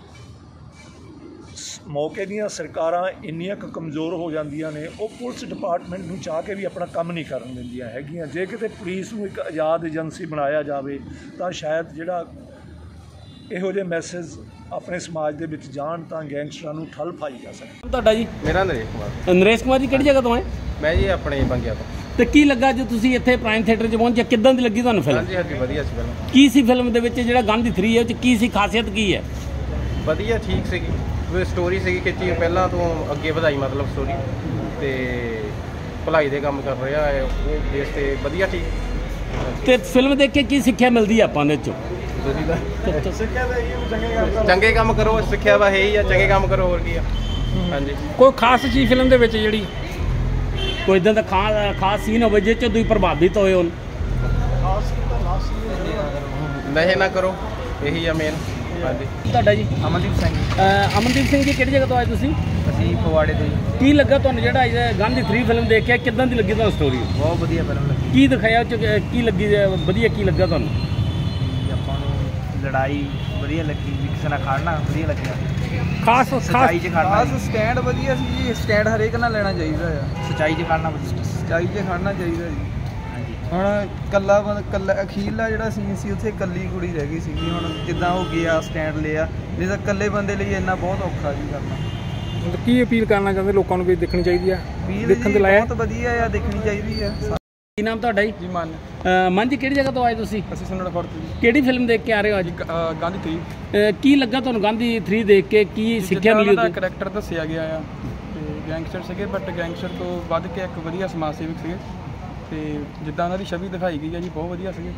ਮੌਕੇ ਦੀਆਂ ਸਰਕਾਰਾਂ ਇੰਨੀਆਂ ਕੁ ਕਮਜ਼ੋਰ ਹੋ ਜਾਂਦੀਆਂ ਨੇ, ਉਹ ਪੁਲਿਸ ਡਿਪਾਰਟਮੈਂਟ ਨੂੰ ਚਾਹ ਕੇ ਵੀ ਆਪਣਾ ਕੰਮ ਨਹੀਂ ਕਰਨ ਦਿੰਦੀਆਂ ਹੈਗੀਆਂ। ਜੇ ਕਿਤੇ ਪੁਲਿਸ ਨੂੰ ਇੱਕ ਆਜ਼ਾਦ ਏਜੰਸੀ ਬਣਾਇਆ ਜਾਵੇ ਤਾਂ ਸ਼ਾਇਦ ਜਿਹੜਾ ਇਹੋ ਜਿਹੇ ਮੈਸੇਜ ਆਪਣੇ ਸਮਾਜ ਦੇ ਵਿੱਚ ਜਾਣ ਤਾਂ ਗੈਂਗਸਟਰਾਂ ਨੂੰ ਠੱਲ ਪਾਈ ਜਾ ਸਕੇ। ਤੁਹਾਡਾ ਜੀ? ਮੇਰਾ ਨਰੇਸ਼ ਕੁਮਾਰ। ਨਰੇਸ਼ ਕੁਮਾਰ ਜੀ, ਕਿਹੜੀ ਜਗ੍ਹਾ ਤੋਂ ਆਏ? ਮੈਂ ਜੀ ਆਪਣੇ ਬੰਗਿਆ ਤੋਂ। ਤੇ ਕੀ ਲੱਗਾ ਜੋ ਤੁਸੀਂ ਇੱਥੇ ਪ੍ਰਾਈਮ ਥੀਏਟਰ 'ਚ ਪਹੁੰਚੇ, ਕਿੱਦਾਂ ਦੀ ਲੱਗੀ ਤੁਹਾਨੂੰ ਫਿਲਮ? ਹਾਂਜੀ ਵਧੀਆ ਸੀ ਫਿਲਮ। ਕੀ ਸੀ ਫਿਲਮ ਦੇ ਵਿੱਚ ਜਿਹੜਾ ਗਾਂਧੀ 3 ਹੈ, ਉਹ 'ਚ ਕੀ ਸੀ, ਖਾਸੀਅਤ ਕੀ ਹੈ? ਵਧੀਆ, ਠੀਕ ਸੀਗੀ ਸਟੋਰੀ ਸੀਗੀ ਖਿੱਚੀ ਪਹਿਲਾਂ ਤੋਂ ਅੱਗੇ ਵਧਾਈ, ਮਤਲਬ ਸਟੋਰੀ ਤੇ ਭਲਾਈ ਦੇ ਕੰਮ ਕਰ ਰਿਹਾ ਹੈ ਉਹ ਬੇਸ ਤੇ ਵਧੀਆ, ਠੀਕ। ਤੇ ਫਿਲਮ ਦੇਖ ਕੇ ਕੀ ਸਿੱਖਿਆ ਮਿਲਦੀ ਹੈ ਆਪਾਂ ਦੇ ਵਿੱਚੋਂ? ਚੰਗੇ ਕੰਮ ਕਰੋ, ਸਿੱਖਿਆ ਵਾ ਹੈ ਹੀ ਆ, ਚੰਗੇ ਕੰਮ ਕਰੋ, ਹੋਰ ਕੀ ਆ। ਹਾਂਜੀ, ਕੋਈ ਖਾਸ ਚੀਜ਼ ਫਿਲਮ ਦੇ ਵਿੱਚ ਜਿਹੜੀ ਕੋਈ ਇਦਾਂ ਦਾ ਖਾਸ ਸੀਨ ਹੋਵੇ ਜਿਸ 'ਚ ਤੁਸੀਂ ਪ੍ਰਭਾਵਿਤ ਹੋਏ ਹੋ? ਨਸ਼ੇ ਨਾ ਕਰੋ, ਇਹੀ ਆ ਮੇਨ। ਹਾਂਜੀ। ਤੁਹਾਡਾ ਜੀ? ਅਮਨਦੀਪ ਸਿੰਘ। ਅਮਨਦੀਪ ਸਿੰਘ ਜੀ, ਕਿਹੜੀ ਜਗ੍ਹਾ ਤੋਂ ਆਏ ਤੁਸੀਂ? ਅਸੀਂ ਫਗਵਾੜੇ ਤੋਂ ਜੀ। ਕੀ ਲੱਗਾ ਤੁਹਾਨੂੰ ਜਿਹੜਾ ਗਾਂਧੀ 3 ਫਿਲਮ ਦੇਖ ਕੇ, ਕਿੱਦਾਂ ਦੀ ਲੱਗੀ ਤੁਹਾਨੂੰ ਸਟੋਰੀ? ਬਹੁਤ ਵਧੀਆ ਫਿਲਮ ਲੱਗੀ। ਕੀ ਦਿਖਾਇਆ ਉਹ 'ਚ, ਕੀ ਲੱਗੀ ਵਧੀਆ, ਕੀ ਲੱਗਾ ਤੁਹਾਨੂੰ? ਆਪਾਂ ਨੂੰ ਲੜਾਈ ਵਧੀਆ ਲੱਗੀ, ਕਿਸੇ ਨਾਲ ਖੜਨਾ ਵਧੀਆ ਲੱਗਿਆ। ਖਾਸ ਸੱਚਾਈ 'ਚ ਖੜਨਾ। ਖਾਸ ਸਟੈਂਡ ਵਧੀਆ ਸੀ ਜੀ, ਸਟੈਂਡ ਹਰੇਕ ਨਾਲ ਲੈਣਾ ਚਾਹੀਦਾ ਆ। ਸੱਚਾਈ 'ਚ ਖੜਨਾ ਵਧੀਆ, ਸੱਚਾਈ 'ਚ ਖੜਨਾ ਚਾਹੀਦਾ ਜੀ। ਹੁਣ ਕੱਲਾ ਅਖੀਰਲਾ ਜਿਹੜਾ ਸੀਨ ਸੀ ਉੱਥੇ ਇਕੱਲੀ ਕੁੜੀ ਰਹਿ ਗਈ ਸੀਗੀ। ਹੁਣ ਜਿੱਦਾਂ ਉਹ ਗਿਆ ਸਟੈਂਡ ਲਿਆ, ਨਹੀਂ ਤਾਂ ਇਕੱਲੇ ਬੰਦੇ ਲਈ ਇੰਨਾ ਬਹੁਤ ਔਖਾ ਜੀ ਕਰਨਾ। ਕੀ ਅਪੀਲ ਕਰਨਾ ਚਾਹੁੰਦੇ ਲੋਕਾਂ ਨੂੰ ਵੀ ਦੇਖਣੀ ਚਾਹੀਦੀ ਆ? ਦੇਖਣ ਦੇ ਲਾਇਕ ਬਹੁਤ ਵਧੀਆ ਆ, ਦੇਖਣੀ ਚਾਹੀਦੀ ਆ। ਕੀ ਨਾਮ ਤੁਹਾਡਾ ਜੀ? ਮਨ। ਮਨ ਜੀ, ਕਿਹੜੀ ਜਗ੍ਹਾ ਤੋਂ ਆਏ ਤੁਸੀਂ? ਅਸੀਂ ਸੁਣਨ ਫੜ ਤੋਂ। ਕਿਹੜੀ ਫਿਲਮ ਦੇਖ ਕੇ ਆ ਰਹੇ ਹੋ ਅੱਜ? ਗਾਂਧੀ 3। ਕੀ ਲੱਗਾ ਤੁਹਾਨੂੰ ਗਾਂਧੀ 3 ਦੇਖ ਕੇ, ਕੀ ਸਿੱਖਿਆ ਮਿਲੀ? ਉਹਦਾ ਕਰੈਕਟਰ ਦੱਸਿਆ ਗਿਆ ਆ ਤੇ ਗੈਂਗਸਟਰ ਸੀਗੇ, ਬਟ ਗੈਂਗਸਟਰ ਤੋਂ ਵੱਧ ਕੇ ਇੱਕ ਵਧੀਆ ਸਮਾਜ ਸੇਵਕ ਸੀਗੇ ਤੇ ਜਿੱਦਾਂ ਉਹਨਾਂ ਦੀ ਛਵੀ ਦਿਖਾਈ ਗਈ ਹੈ ਜੀ, ਬਹੁਤ ਵਧੀਆ ਸੀਗੇ।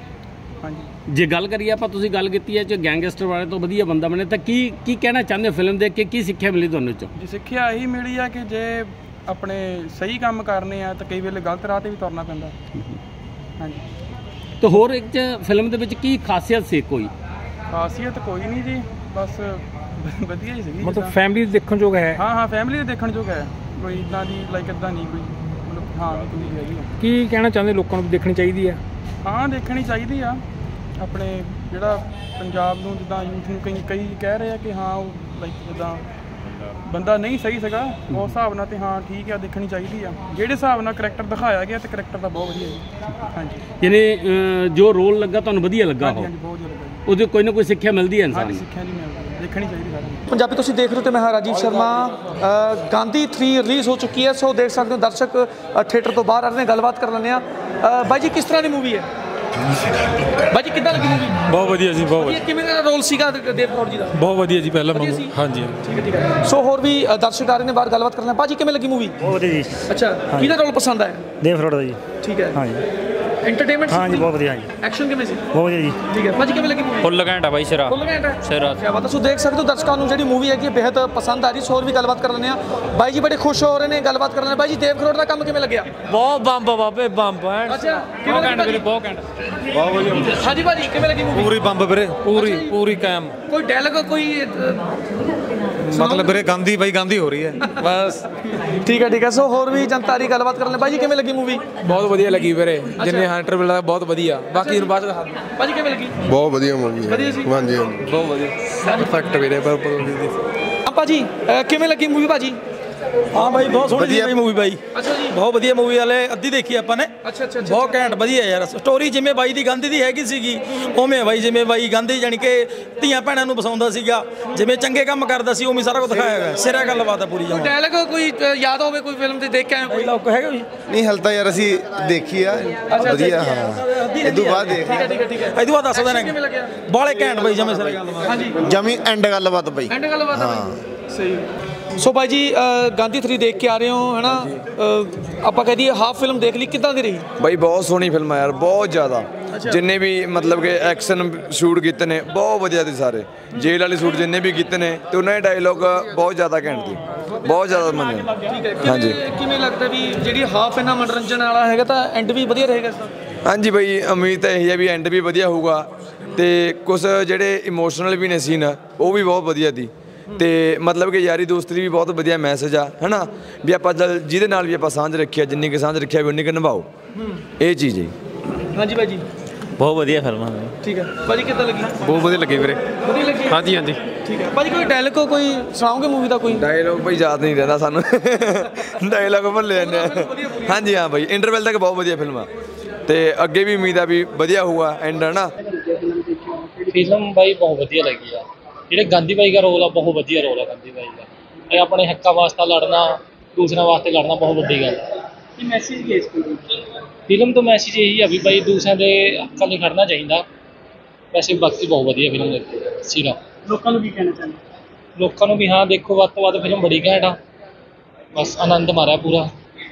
ਹਾਂਜੀ, ਜੇ ਗੱਲ ਕਰੀਏ ਆਪਾਂ, ਤੁਸੀਂ ਗੱਲ ਕੀਤੀ ਹੈ ਕਿ ਗੈਂਗਸਟਰ ਵਾਲੇ ਤੋਂ ਵਧੀਆ ਬੰਦਾ ਬਣੇ, ਤਾਂ ਕੀ ਕਹਿਣਾ ਚਾਹੁੰਦੇ ਹੋ ਫਿਲਮ ਦੇਖ ਕੇ? ਕੀ ਸਿੱਖਿਆ ਮਿਲੀ ਤੁਹਾਨੂੰ ਚੋਂ? ਜੀ ਸਿੱਖਿਆ ਇਹੀ ਮਿਲੀ ਆ ਕਿ ਜੇ ਆਪਣੇ ਸਹੀ ਕੰਮ ਕਰਨੇ ਆ ਤਾਂ ਕਈ ਵੇਲੇ ਗਲਤ ਰਾਹ ਤੇ ਵੀ ਤੁਰਨਾ ਪੈਂਦਾ। ਹਾਂਜੀ। ਤੇ ਹੋਰ ਇੱਕ ਫਿਲਮ ਦੇ ਵਿੱਚ ਕੀ ਖਾਸੀਅਤ ਸੀ? ਕੋਈ ਖਾਸੀਅਤ ਕੋਈ ਨਹੀਂ ਜੀ, ਬਸ ਵਧੀਆ ਹੀ ਸੀਗੀ। ਮਤਲਬ ਫੈਮਿਲੀ ਦੇਖਣ ਯੋਗ ਹੈ? ਹਾਂ, ਫੈਮਿਲੀ ਦੇ ਦੇਖਣ ਯੋਗ ਹੈ, ਕੋਈ ਇੱਦਾਂ ਦੀ ਲਾਈਕ ਇੱਦਾਂ ਨਹੀਂ ਕੋਈ, ਮਤਲਬ ਹਾਂ ਕੋਈ ਹੈਗੀ। ਕੀ ਕਹਿਣਾ ਚਾਹੁੰਦੇ ਲੋਕਾਂ ਨੂੰ, ਦੇਖਣੀ ਚਾਹੀਦੀ ਹੈ? ਹਾਂ, ਦੇਖਣੀ ਚਾਹੀਦੀ ਆ। ਆਪਣੇ ਜਿਹੜਾ ਪੰਜਾਬ ਨੂੰ, ਜਿੱਦਾਂ ਯੂਥ ਨੂੰ ਕਈ ਕਹਿ ਰਹੇ ਆ ਕਿ ਹਾਂ ਉਹ ਲਾਈਕ ਜਿੱਦਾਂ ਬੰਦਾ ਨਹੀਂ ਸਹੀ ਸੀਗਾ, ਉਸ ਹਿਸਾਬ ਨਾਲ ਤੇ ਹਾਂ ਠੀਕ ਆ, ਦੇਖਣੀ ਚਾਹੀਦੀ ਆ। ਜਿਹੜੇ ਹਿਸਾਬ ਨਾਲ ਕਰੈਕਟਰ ਦਿਖਾਇਆ ਗਿਆ ਤੇ ਕਰੈਕਟਰ ਤਾਂ ਬਹੁਤ ਵਧੀਆ ਜੀ। ਹਾਂਜੀ, ਯਾਨੀ ਜੋ ਰੋਲ ਲੱਗਾ ਤੁਹਾਨੂੰ ਵਧੀਆ ਲੱਗਾ? ਹਾਂਜੀ, ਬਹੁਤ ਵਧੀਆ ਲੱਗਾ। ਉਹਦੇ ਕੋਈ ਨਾ ਕੋਈ ਸਿੱਖਿਆ ਮਿਲਦੀ ਹੈ ਇਨਸਾਨ ਨੂੰ? ਸਿੱਖਿਆ ਨਹੀਂ ਮਿਲਦੀ, ਦੇਖਣੀ ਚਾਹੀਦੀ ਸਾਰਿਆਂ ਪੰਜਾਬੀ ਤੁਸੀਂ ਦੇਖ ਰਹੇ ਹੋ ਤੇ ਮੈਂ ਹਾਂ ਰਾਜੀਵ ਸ਼ਰਮਾ। ਗਾਂਧੀ 3 ਰਿਲੀਜ਼ ਹੋ ਚੁੱਕੀ ਹੈ, ਸੋ ਦੇਖ ਸਕਦੇ ਹੋ ਦਰਸ਼ਕ ਥੀਏਟਰ ਤੋਂ ਬਾਹਰ ਆ ਰਹੇ ਨੇ। ਗੱਲਬਾਤ ਕਰ ਲੈਂਦੇ ਆ। ਬਾਈ ਜੀ, ਕਿਸ ਤਰ੍ਹਾਂ ਦੀ ਮੂਵੀ ਹੈ? ਬਾਈ ਜੀ, ਕਿੱਦਾਂ ਲੱਗੀ ਮੂਵੀ? ਬਹੁਤ ਵਧੀਆ ਜੀ, ਬਹੁਤ ਵਧੀਆ। ਕਿਵੇਂ ਦਾ ਰੋਲ ਸੀਗਾ ਦੇਵ ਕੌਰ ਜੀ ਦਾ? ਬਹੁਤ ਵਧੀਆ ਜੀ, ਪਹਿਲਾਂ ਵਾਂਗੂ। ਹਾਂਜੀ, ਠੀਕ ਹੈ। ਸੋ ਹੋਰ ਵੀ ਦਰਸ਼ਕ ਆ ਰਹੇ ਨੇ ਬਾਹਰ, ਗੱਲਬਾਤ ਕਰ ਲੈਂਦੇ। ਭਾਜੀ, ਕਿਵੇਂ ਲੱਗੀ ਮੂਵੀ? ਬਹੁਤ ਵਧੀਆ ਜੀ। ਅੱਛਾ, ਕਿਹਦਾ ਰੋਲ ਪਸੰਦ ਆਇਆ? ਦੇਵ ਕੌਰ ਦਾ ਜੀ। ਠੀਕ ਹੈ। ਹਾਂਜੀ। ਐਂਟਰਟੇਨਮੈਂਟ ਹਾਂ ਜੀ ਬਹੁਤ ਵਧੀਆ ਜੀ ਐਕਸ਼ਨ ਕਿਵੇਂ ਸੀ ਬਹੁਤ ਵਧੀਆ ਜੀ ਠੀਕ ਹੈ ਭਾਜੀ ਕਿਵੇਂ ਲੱਗੀ ਮੂਵੀ ਫੁੱਲ ਘੈਂਟ ਆ ਬਾਈ ਸਿਰਾ ਫੁੱਲ ਘੈਂਟ ਹੈ ਸਿਰਾ ਕੀ ਬਾਤ ਹੈ ਸੋ ਦੇਖ ਸਕਦੇ ਹੋ ਦਰਸ਼ਕਾਂ ਨੂੰ ਜਿਹੜੀ ਮੂਵੀ ਹੈਗੀ ਬੇहद ਪਸੰਦ ਆ ਰਹੀ ਸੋ ਹੋਰ ਵੀ ਗੱਲਬਾਤ ਕਰ ਲੈਂਦੇ ਆ ਬਾਈ ਜੀ ਬੜੇ ਖੁਸ਼ ਹੋ ਰਹੇ ਨੇ ਗੱਲਬਾਤ ਕਰ ਲੈਂਦੇ ਬਾਈ ਜੀ ਦੇਵ ਕਰੋੜ ਦਾ ਕੰਮ ਕਿਵੇਂ ਲੱਗਿਆ ਬਹੁਤ ਬੰਬ ਬਾਬੇ ਬੰਬ ਅੱਛਾ ਕਿਵੇਂ ਲੱਗੀ ਵੀਰੇ ਬਹੁਤ ਘੈਂਟ ਬਹੁਤ ਵਧੀਆ ਹਾਂਜੀ ਭਾਜੀ ਕਿਵੇਂ ਲੱਗੀ ਮੂਵੀ ਪੂਰੀ ਬੰਬ ਵੀਰੇ ਪੂਰੀ ਕਾਇਮ ਕੋਈ ਡਾਇਲੌਗ ਕੋਈ ਮਤਲਬ ਵੀਰੇ ਗਾਂਧੀ ਬਾਈ ਗਾਂਧੀ ਹੋ ਰਹੀ ਹੈ ਬਸ ਠੀਕ ਹੈ ਸੋ ਹੋਰ ਵੀ ਜਨਤਾ ਦੀ ਗੱਲਬਾਤ ਕਰ ਲੈਂਦੇ ਬਾਈ ਜੀ ਕਿਵੇਂ ਲੱਗੀ ਮੂਵੀ ਬਹੁਤ ਵਧੀਆ ਲੱਗੀ ਵੀਰੇ ਜਿੰਨੇ ਹੰਟਰ ਬਿਲਾ ਬਹੁਤ ਵਧੀਆ ਬਾਕੀ ਨੂੰ ਬਾਅਦ ਚ ਭਾਜੀ ਕਿਵੇਂ ਲੱਗੀ ਬਹੁਤ ਵਧੀਆ ਮੂਵੀ ਵਧੀਆ ਸੀ ਹਾਂਜੀ ਬਹੁਤ ਵਧੀਆ ਪਰਫੈਕਟ ਵੀਰੇ ਭਾਜੀ ਕਿਵੇਂ ਲੱਗੀ ਮੂਵੀ ਭਾਜੀ ਹਾਂ ਬਾਈ ਬਹੁਤ ਸੋਹਣੀ ਹੈ ਮੂਵੀ ਬਾਈ ਅੱਛਾ ਜੀ ਬਹੁਤ ਵਧੀਆ ਮੂਵੀ ਵਾਲੇ ਅੱਧੀ ਦੇਖੀ ਆਪਾਂ ਨੇ ਅੱਛਾ ਬਹੁਤ ਘੈਂਟ ਵਧੀਆ ਯਾਰ ਸਟੋਰੀ ਜਿਵੇਂ ਬਾਈ ਦੀ ਗਾਂਧੀ ਦੀ ਹੈਗੀ ਸੀਗੀ ਉਵੇਂ ਬਾਈ ਜਿਵੇਂ ਬਾਈ ਗਾਂਧੀ ਜਾਨੀ ਕਿ ਧੀਆਂ ਭੈਣਾਂ ਨੂੰ ਬਸਾਉਂਦਾ ਸੀਗਾ ਜਿਵੇਂ ਚੰਗੇ ਕੰਮ ਕਰਦਾ ਸੀ ਉਵੇਂ ਸਾਰਾ ਕੁਝ ਦਿਖਾਇਆ ਹੋਇਆ ਸਿਰਾ ਗੱਲਬਾਤ ਹੈ ਪੂਰੀ ਜਮਾ ਡਾਇਲੌਗ ਕੋਈ ਯਾਦ ਹੋਵੇ ਕੋਈ ਫਿਲਮ ਤੇ ਦੇਖ ਕੇ ਆਏ ਕੋਈ ਲੋਕ ਹੈਗਾ ਜੀ ਨਹੀਂ ਹਲ ਤਾਂ ਯਾਰ ਅਸੀਂ ਦੇਖੀ ਆ ਵਧੀਆ ਹਾਂ ਇਹ ਤੋਂ ਬਾਅਦ ਦੇਖ ਠੀਕ ਹੈ ਇਹ ਤੋਂ ਬਾਅਦ ਦੱਸਦਾ ਨੇ ਬਾਲੇ ਘੈਂਟ ਬਾਈ ਜਮੇ ਸਿਰਾ ਗੱਲਬਾਤ ਹਾਂਜੀ ਜਮੀ ਐਂਡ ਗੱਲਬਾਤ ਬਾਈ ਐਂਡ ਗੱਲਬਾਤ ਬਾਈ ਸਹੀ ਸੋ ਭਾਈ ਜੀ ਗਾਂਧੀ 3 ਦੇਖ ਕੇ ਆ ਰਹੇ ਹੋ ਹੈਨਾ ਆਪਾਂ ਕਹਦੀ ਹਾਫ ਫਿਲਮ ਦੇਖ ਲਈ ਕਿੱਦਾਂ ਦੀ ਰਹੀ ਬਾਈ ਬਹੁਤ ਸੋਹਣੀ ਫਿਲਮ ਆ ਯਾਰ ਬਹੁਤ ਜ਼ਿਆਦਾ ਜਿੰਨੇ ਵੀ ਮਤਲਬ ਕਿ ਐਕਸ਼ਨ ਸ਼ੂਟ ਕੀਤੇ ਨੇ ਬਹੁਤ ਵਧੀਆ ਸੀ ਸਾਰੇ ਜੇਲ੍ਹ ਵਾਲੇ ਸ਼ੂਟ ਜਿੰਨੇ ਵੀ ਕੀਤੇ ਨੇ ਤੇ ਉਹਨਾਂ ਦੇ ਡਾਇਲੋਗ ਬਹੁਤ ਜ਼ਿਆਦਾ ਘੈਂਟ ਸੀ ਬਹੁਤ ਜ਼ਿਆਦਾ ਮੰਨੇ ਹਾਂਜੀ ਕਿਵੇਂ ਲੱਗਦਾ ਵੀ ਜਿਹੜੀ ਹਾਫ ਇਹਨਾਂ ਮਨੋਰੰਜਨ ਵਾਲਾ ਹੈਗਾ ਤਾਂ ਐਂਡ ਵੀ ਵਧੀਆ ਰਹੇਗਾ ਹਾਂਜੀ ਬਾਈ ਉਮੀਦ ਤਾਂ ਇਹ ਹੈ ਵੀ ਐਂਡ ਵੀ ਵਧੀਆ ਹੋਊਗਾ ਤੇ ਕੁਝ ਜਿਹੜੇ ਇਮੋਸ਼ਨਲ ਵੀ ਨੇ ਸੀਨ ਉਹ ਵੀ ਬਹੁਤ ਵਧੀਆ ਸੀ ਤੇ ਮਤਲਬ ਕਿ ਯਾਰੀ ਦੋਸਤੀ ਵੀ ਬਹੁਤ ਵਧੀਆ ਮੈਸੇਜ ਆ ਹੈਨਾ ਵੀ ਆਪਾਂ ਜਿਹਦੇ ਨਾਲ ਵੀ ਆਪਾਂ ਸਾਂਝ ਰੱਖਿਆ ਜਿੰਨੀ ਕਿ ਸਾਂਝ ਰੱਖਿਆ ਵੀ ਉਨੀ ਕਿ ਨਿਭਾਓ ਇਹ ਚੀਜ਼ ਹੈ ਹਾਂਜੀ ਭਾਈ ਜੀ ਬਹੁਤ ਵਧੀਆ ਫਿਲਮ ਹੈ ਠੀਕ ਹੈ ਭਾਜੀ ਕਿੱਦਾਂ ਲੱਗੀ ਬਹੁਤ ਵਧੀਆ ਲੱਗੀ ਵੀਰੇ ਵਧੀਆ ਲੱਗੀ ਹਾਂਜੀ ਠੀਕ ਹੈ ਭਾਜੀ ਕੋਈ ਡਾਇਲੌਗ ਕੋਈ ਸੁਣਾਓਗੇ ਮੂਵੀ ਦਾ ਕੋਈ ਡਾਇਲੌਗ ਭਾਈ ਯਾਦ ਨਹੀਂ ਰਹਿੰਦਾ ਸਾਨੂੰ ਡਾਇਲੌਗ ਭੁੱਲ ਜਾਂਦੇ ਆ ਹਾਂਜੀ ਹਾਂ ਭਾਈ ਇੰਟਰਵੈਲ ਤੱਕ ਬਹੁਤ ਵਧੀਆ ਫਿਲਮ ਆ ਤੇ ਅੱਗੇ ਵੀ ਉਮੀਦ ਆ ਵੀ ਵਧੀਆ ਹੋਊਗਾ ਐਂਡ ਹੈ ਫਿਲਮ ਬਾਈ ਬਹੁਤ ਵਧੀਆ ਲੱਗੀ ਆ ਜਿਹੜੇ ਗਾਂਧੀ ਬਾਈ ਦਾ ਰੋਲ ਆ ਬਹੁਤ ਵਧੀਆ ਰੋਲ ਆ ਗਾਂਧੀ ਬਾਈ ਦਾ ਇਹ ਆਪਣੇ ਹੱਕਾਂ ਵਾਸਤੇ ਲੜਨਾ ਦੂਸਰਿਆਂ ਵਾਸਤੇ ਲੜਨਾ ਬਹੁਤ ਵੱਡੀ ਗੱਲ ਹੈ ਕੀ ਮੈਸੇਜ ਕੀ ਇਸ ਫਿਲਮ ਤੋਂ ਮੈਸੇਜ ਇਹੀ ਆ ਵੀ ਬਾਈ ਦੂਸਰਿਆਂ ਦੇ ਹੱਕਾਂ ਲਈ ਖੜਨਾ ਚਾਹੀਦਾ ਵੈਸੇ ਬਾਕੀ ਬਹੁਤ ਵਧੀਆ ਫਿਲਮ ਲੱਗੀ ਸਿਰਾ ਲੋਕਾਂ ਨੂੰ ਕੀ ਕਹਿਣਾ ਚਾਹੁੰਦੇ ਲੋਕਾਂ ਨੂੰ ਵੀ ਹਾਂ ਦੇਖੋ ਵੱਧ ਤੋਂ ਵੱਧ ਫਿਲਮ ਬੜੀ ਘੈਂਟ ਆ ਬਸ ਆਨੰਦ ਮਾਰਿਆ ਪੂਰਾ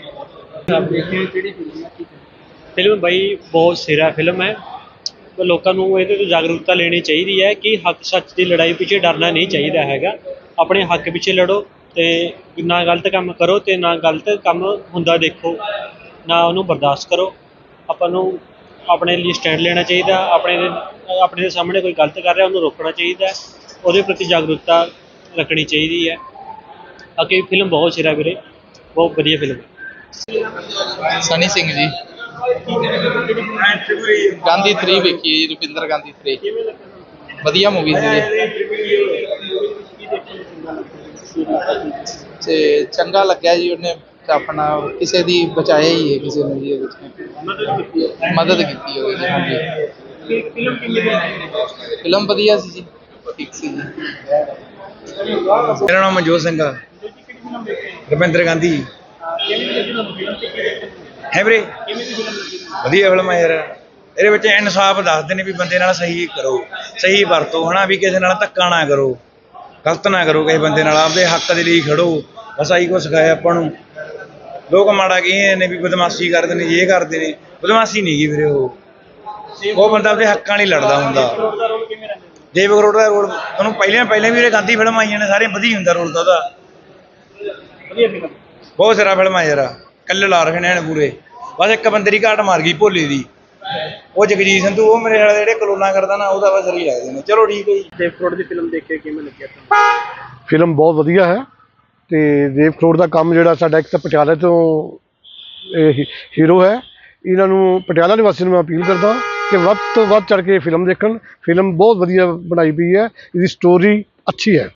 ਫਿਲਮ ਬਾਈ ਬਹੁਤ ਸਿਰਾ ਫਿਲਮ ਹੈ ਲੋਕਾਂ ਨੂੰ ਇਹਦੇ ਤੋਂ ਜਾਗਰੂਕਤਾ ਲੈਣੀ ਚਾਹੀਦੀ ਹੈ ਕਿ ਹੱਕ ਸੱਚ ਦੀ ਲੜਾਈ ਪਿੱਛੇ ਡਰਨਾ ਨਹੀਂ ਚਾਹੀਦਾ ਹੈਗਾ ਆਪਣੇ ਹੱਕ ਪਿੱਛੇ ਲੜੋ ਤੇ ਨਾ ਗਲਤ ਕੰਮ ਕਰੋ ਤੇ ਨਾ ਗਲਤ ਕੰਮ ਹੁੰਦਾ ਦੇਖੋ ਨਾ ਉਹਨੂੰ ਬਰਦਾਸ਼ਤ ਕਰੋ ਆਪਾਂ ਨੂੰ ਆਪਣੇ ਲਈ ਸਟੈਂਡ ਲੈਣਾ ਚਾਹੀਦਾ ਆਪਣੇ ਦੇ ਸਾਹਮਣੇ ਕੋਈ ਗਲਤ ਕਰ ਰਿਹਾ ਉਹਨੂੰ ਰੋਕਣਾ ਚਾਹੀਦਾ ਉਹਦੇ ਪ੍ਰਤੀ ਜਾਗਰੂਕਤਾ ਰੱਖਣੀ ਚਾਹੀਦੀ ਹੈ ਬਾਕੀ ਫਿਲਮ ਬਹੁਤ ਸਿਰਾ ਵੀਰੇ ਬਹੁਤ ਵਧੀਆ ਫਿਲਮ ਹੈ ਸਨੀ ਸਿੰਘ ਜੀ ਗਾਂਧੀ 3 ਵੇਖੀ ਜੀ ਰੁਪਿੰਦਰ ਗਾਂਧੀ 3 ਵਧੀਆ ਮੂਵੀ ਸੀ ਤੇ ਚੰਗਾ ਲੱਗਿਆ ਜੀ ਉਹਨੇ ਆਪਣਾ ਕਿਸੇ ਦੀ ਬਚਾਇਆ ਹੀ ਹੈ ਕਿਸੇ ਨੇ ਜੀ ਮਦਦ ਕੀਤੀ ਉਹਦੀ ਹਾਂਜੀ ਫਿਲਮ ਵਧੀਆ ਸੀ ਜੀ ਠੀਕ ਸੀ ਜੀ ਮੇਰਾ ਨਾਮ ਮਨਜੋਤ ਸਿੰਘ ਆ ਰੁਪਿੰਦਰ ਗਾਂਧੀ ਹੈ ਵੀਰੇ ਵਧੀਆ ਫਿਲਮ ਹੈ ਯਾਰ ਇਹਦੇ ਵਿੱਚ ਇਨਸਾਫ ਦੱਸਦੇ ਨੇ ਵੀ ਬੰਦੇ ਨਾਲ ਸਹੀ ਕਰੋ ਸਹੀ ਵਰਤੋ ਹਨਾ ਵੀ ਕਿਸੇ ਨਾਲ ਧੱਕਾ ਨਾ ਕਰੋ ਗਲਤ ਨਾ ਕਰੋ ਕਿਸੇ ਬੰਦੇ ਨਾਲ ਆਪਦੇ ਹੱਕ ਦੇ ਲਈ ਖੜੋ ਬਸ ਆਹੀ ਕੁਛ ਸਿਖਾਇਆ ਆਪਾਂ ਨੂੰ ਲੋਕ ਮਾੜਾ ਕਹਿੰਦੇ ਨੇ ਵੀ ਬਦਮਾਸ਼ੀ ਕਰਦੇ ਨੇ ਇਹ ਕਰਦੇ ਨੇ ਬਦਮਾਸ਼ੀ ਨਹੀਂ ਗੀ ਵੀਰੇ ਉਹ ਬੰਦਾ ਆਪਦੇ ਹੱਕਾਂ ਲਈ ਲੜਦਾ ਹੁੰਦਾ ਦੇਵ ਕਰੋੜ ਦਾ ਰੋਲ ਉਹਨੂੰ ਪਹਿਲਾਂ ਵੀ ਵੀਰੇ ਗਾਂਧੀ ਫਿਲਮ ਆਈਆਂ ਨੇ ਸਾਰੇ ਵਧੀਆ ਹੁੰਦਾ ਰੋਲ ਦਾ ਉਹਦਾ ਬਹੁਤ ਸਾਰਾ ਫਿਲਮ ਆ ਯਾਰ ਕੱਲੇ ਲਾ ਰਹੇ ਨੇ ਪੂਰੇ ਬਸ ਇੱਕ ਬੰਦੇ ਦੀ ਘਾਟ ਮਾਰ ਗਈ ਭੋਲੇ ਦੀ ਉਹ ਜਗਜੀਤ ਸੰਧੂ ਉਹ ਮੇਰੇ ਨਾਲ ਜਿਹੜੇ ਕਲੋਨਾ ਕਰਦਾ ਨਾ ਉਹਦਾ ਬਸ ਸਹੀ ਲੱਗਦੇ ਨੇ ਚਲੋ ਠੀਕ ਹੈ ਜੀ ਦੇਵ ਕਰੋੜ ਦੀ ਫਿਲਮ ਦੇਖ ਕੇ ਕਿਵੇਂ ਲੱਗਿਆ ਤੁਹਾਨੂੰ ਫਿਲਮ ਬਹੁਤ ਵਧੀਆ ਹੈ ਤੇ ਦੇਵ ਕਰੋੜ ਦਾ ਕੰਮ ਜਿਹੜਾ ਸਾਡਾ ਇੱਕ ਤਾਂ ਪਟਿਆਲੇ ਤੋਂ ਹੀਰੋ ਹੈ ਇਹਨਾਂ ਨੂੰ ਪਟਿਆਲਾ ਨਿਵਾਸੀ ਨੂੰ ਮੈਂ ਅਪੀਲ ਕਰਦਾ ਕਿ ਵੱਧ ਤੋਂ ਵੱਧ ਚੜ੍ਹ ਕੇ ਫਿਲਮ ਦੇਖਣ ਫਿਲਮ ਬਹੁਤ ਵਧੀਆ ਬਣਾਈ ਪਈ ਹੈ ਇਹਦੀ ਸਟੋਰੀ ਅੱਛੀ ਹੈ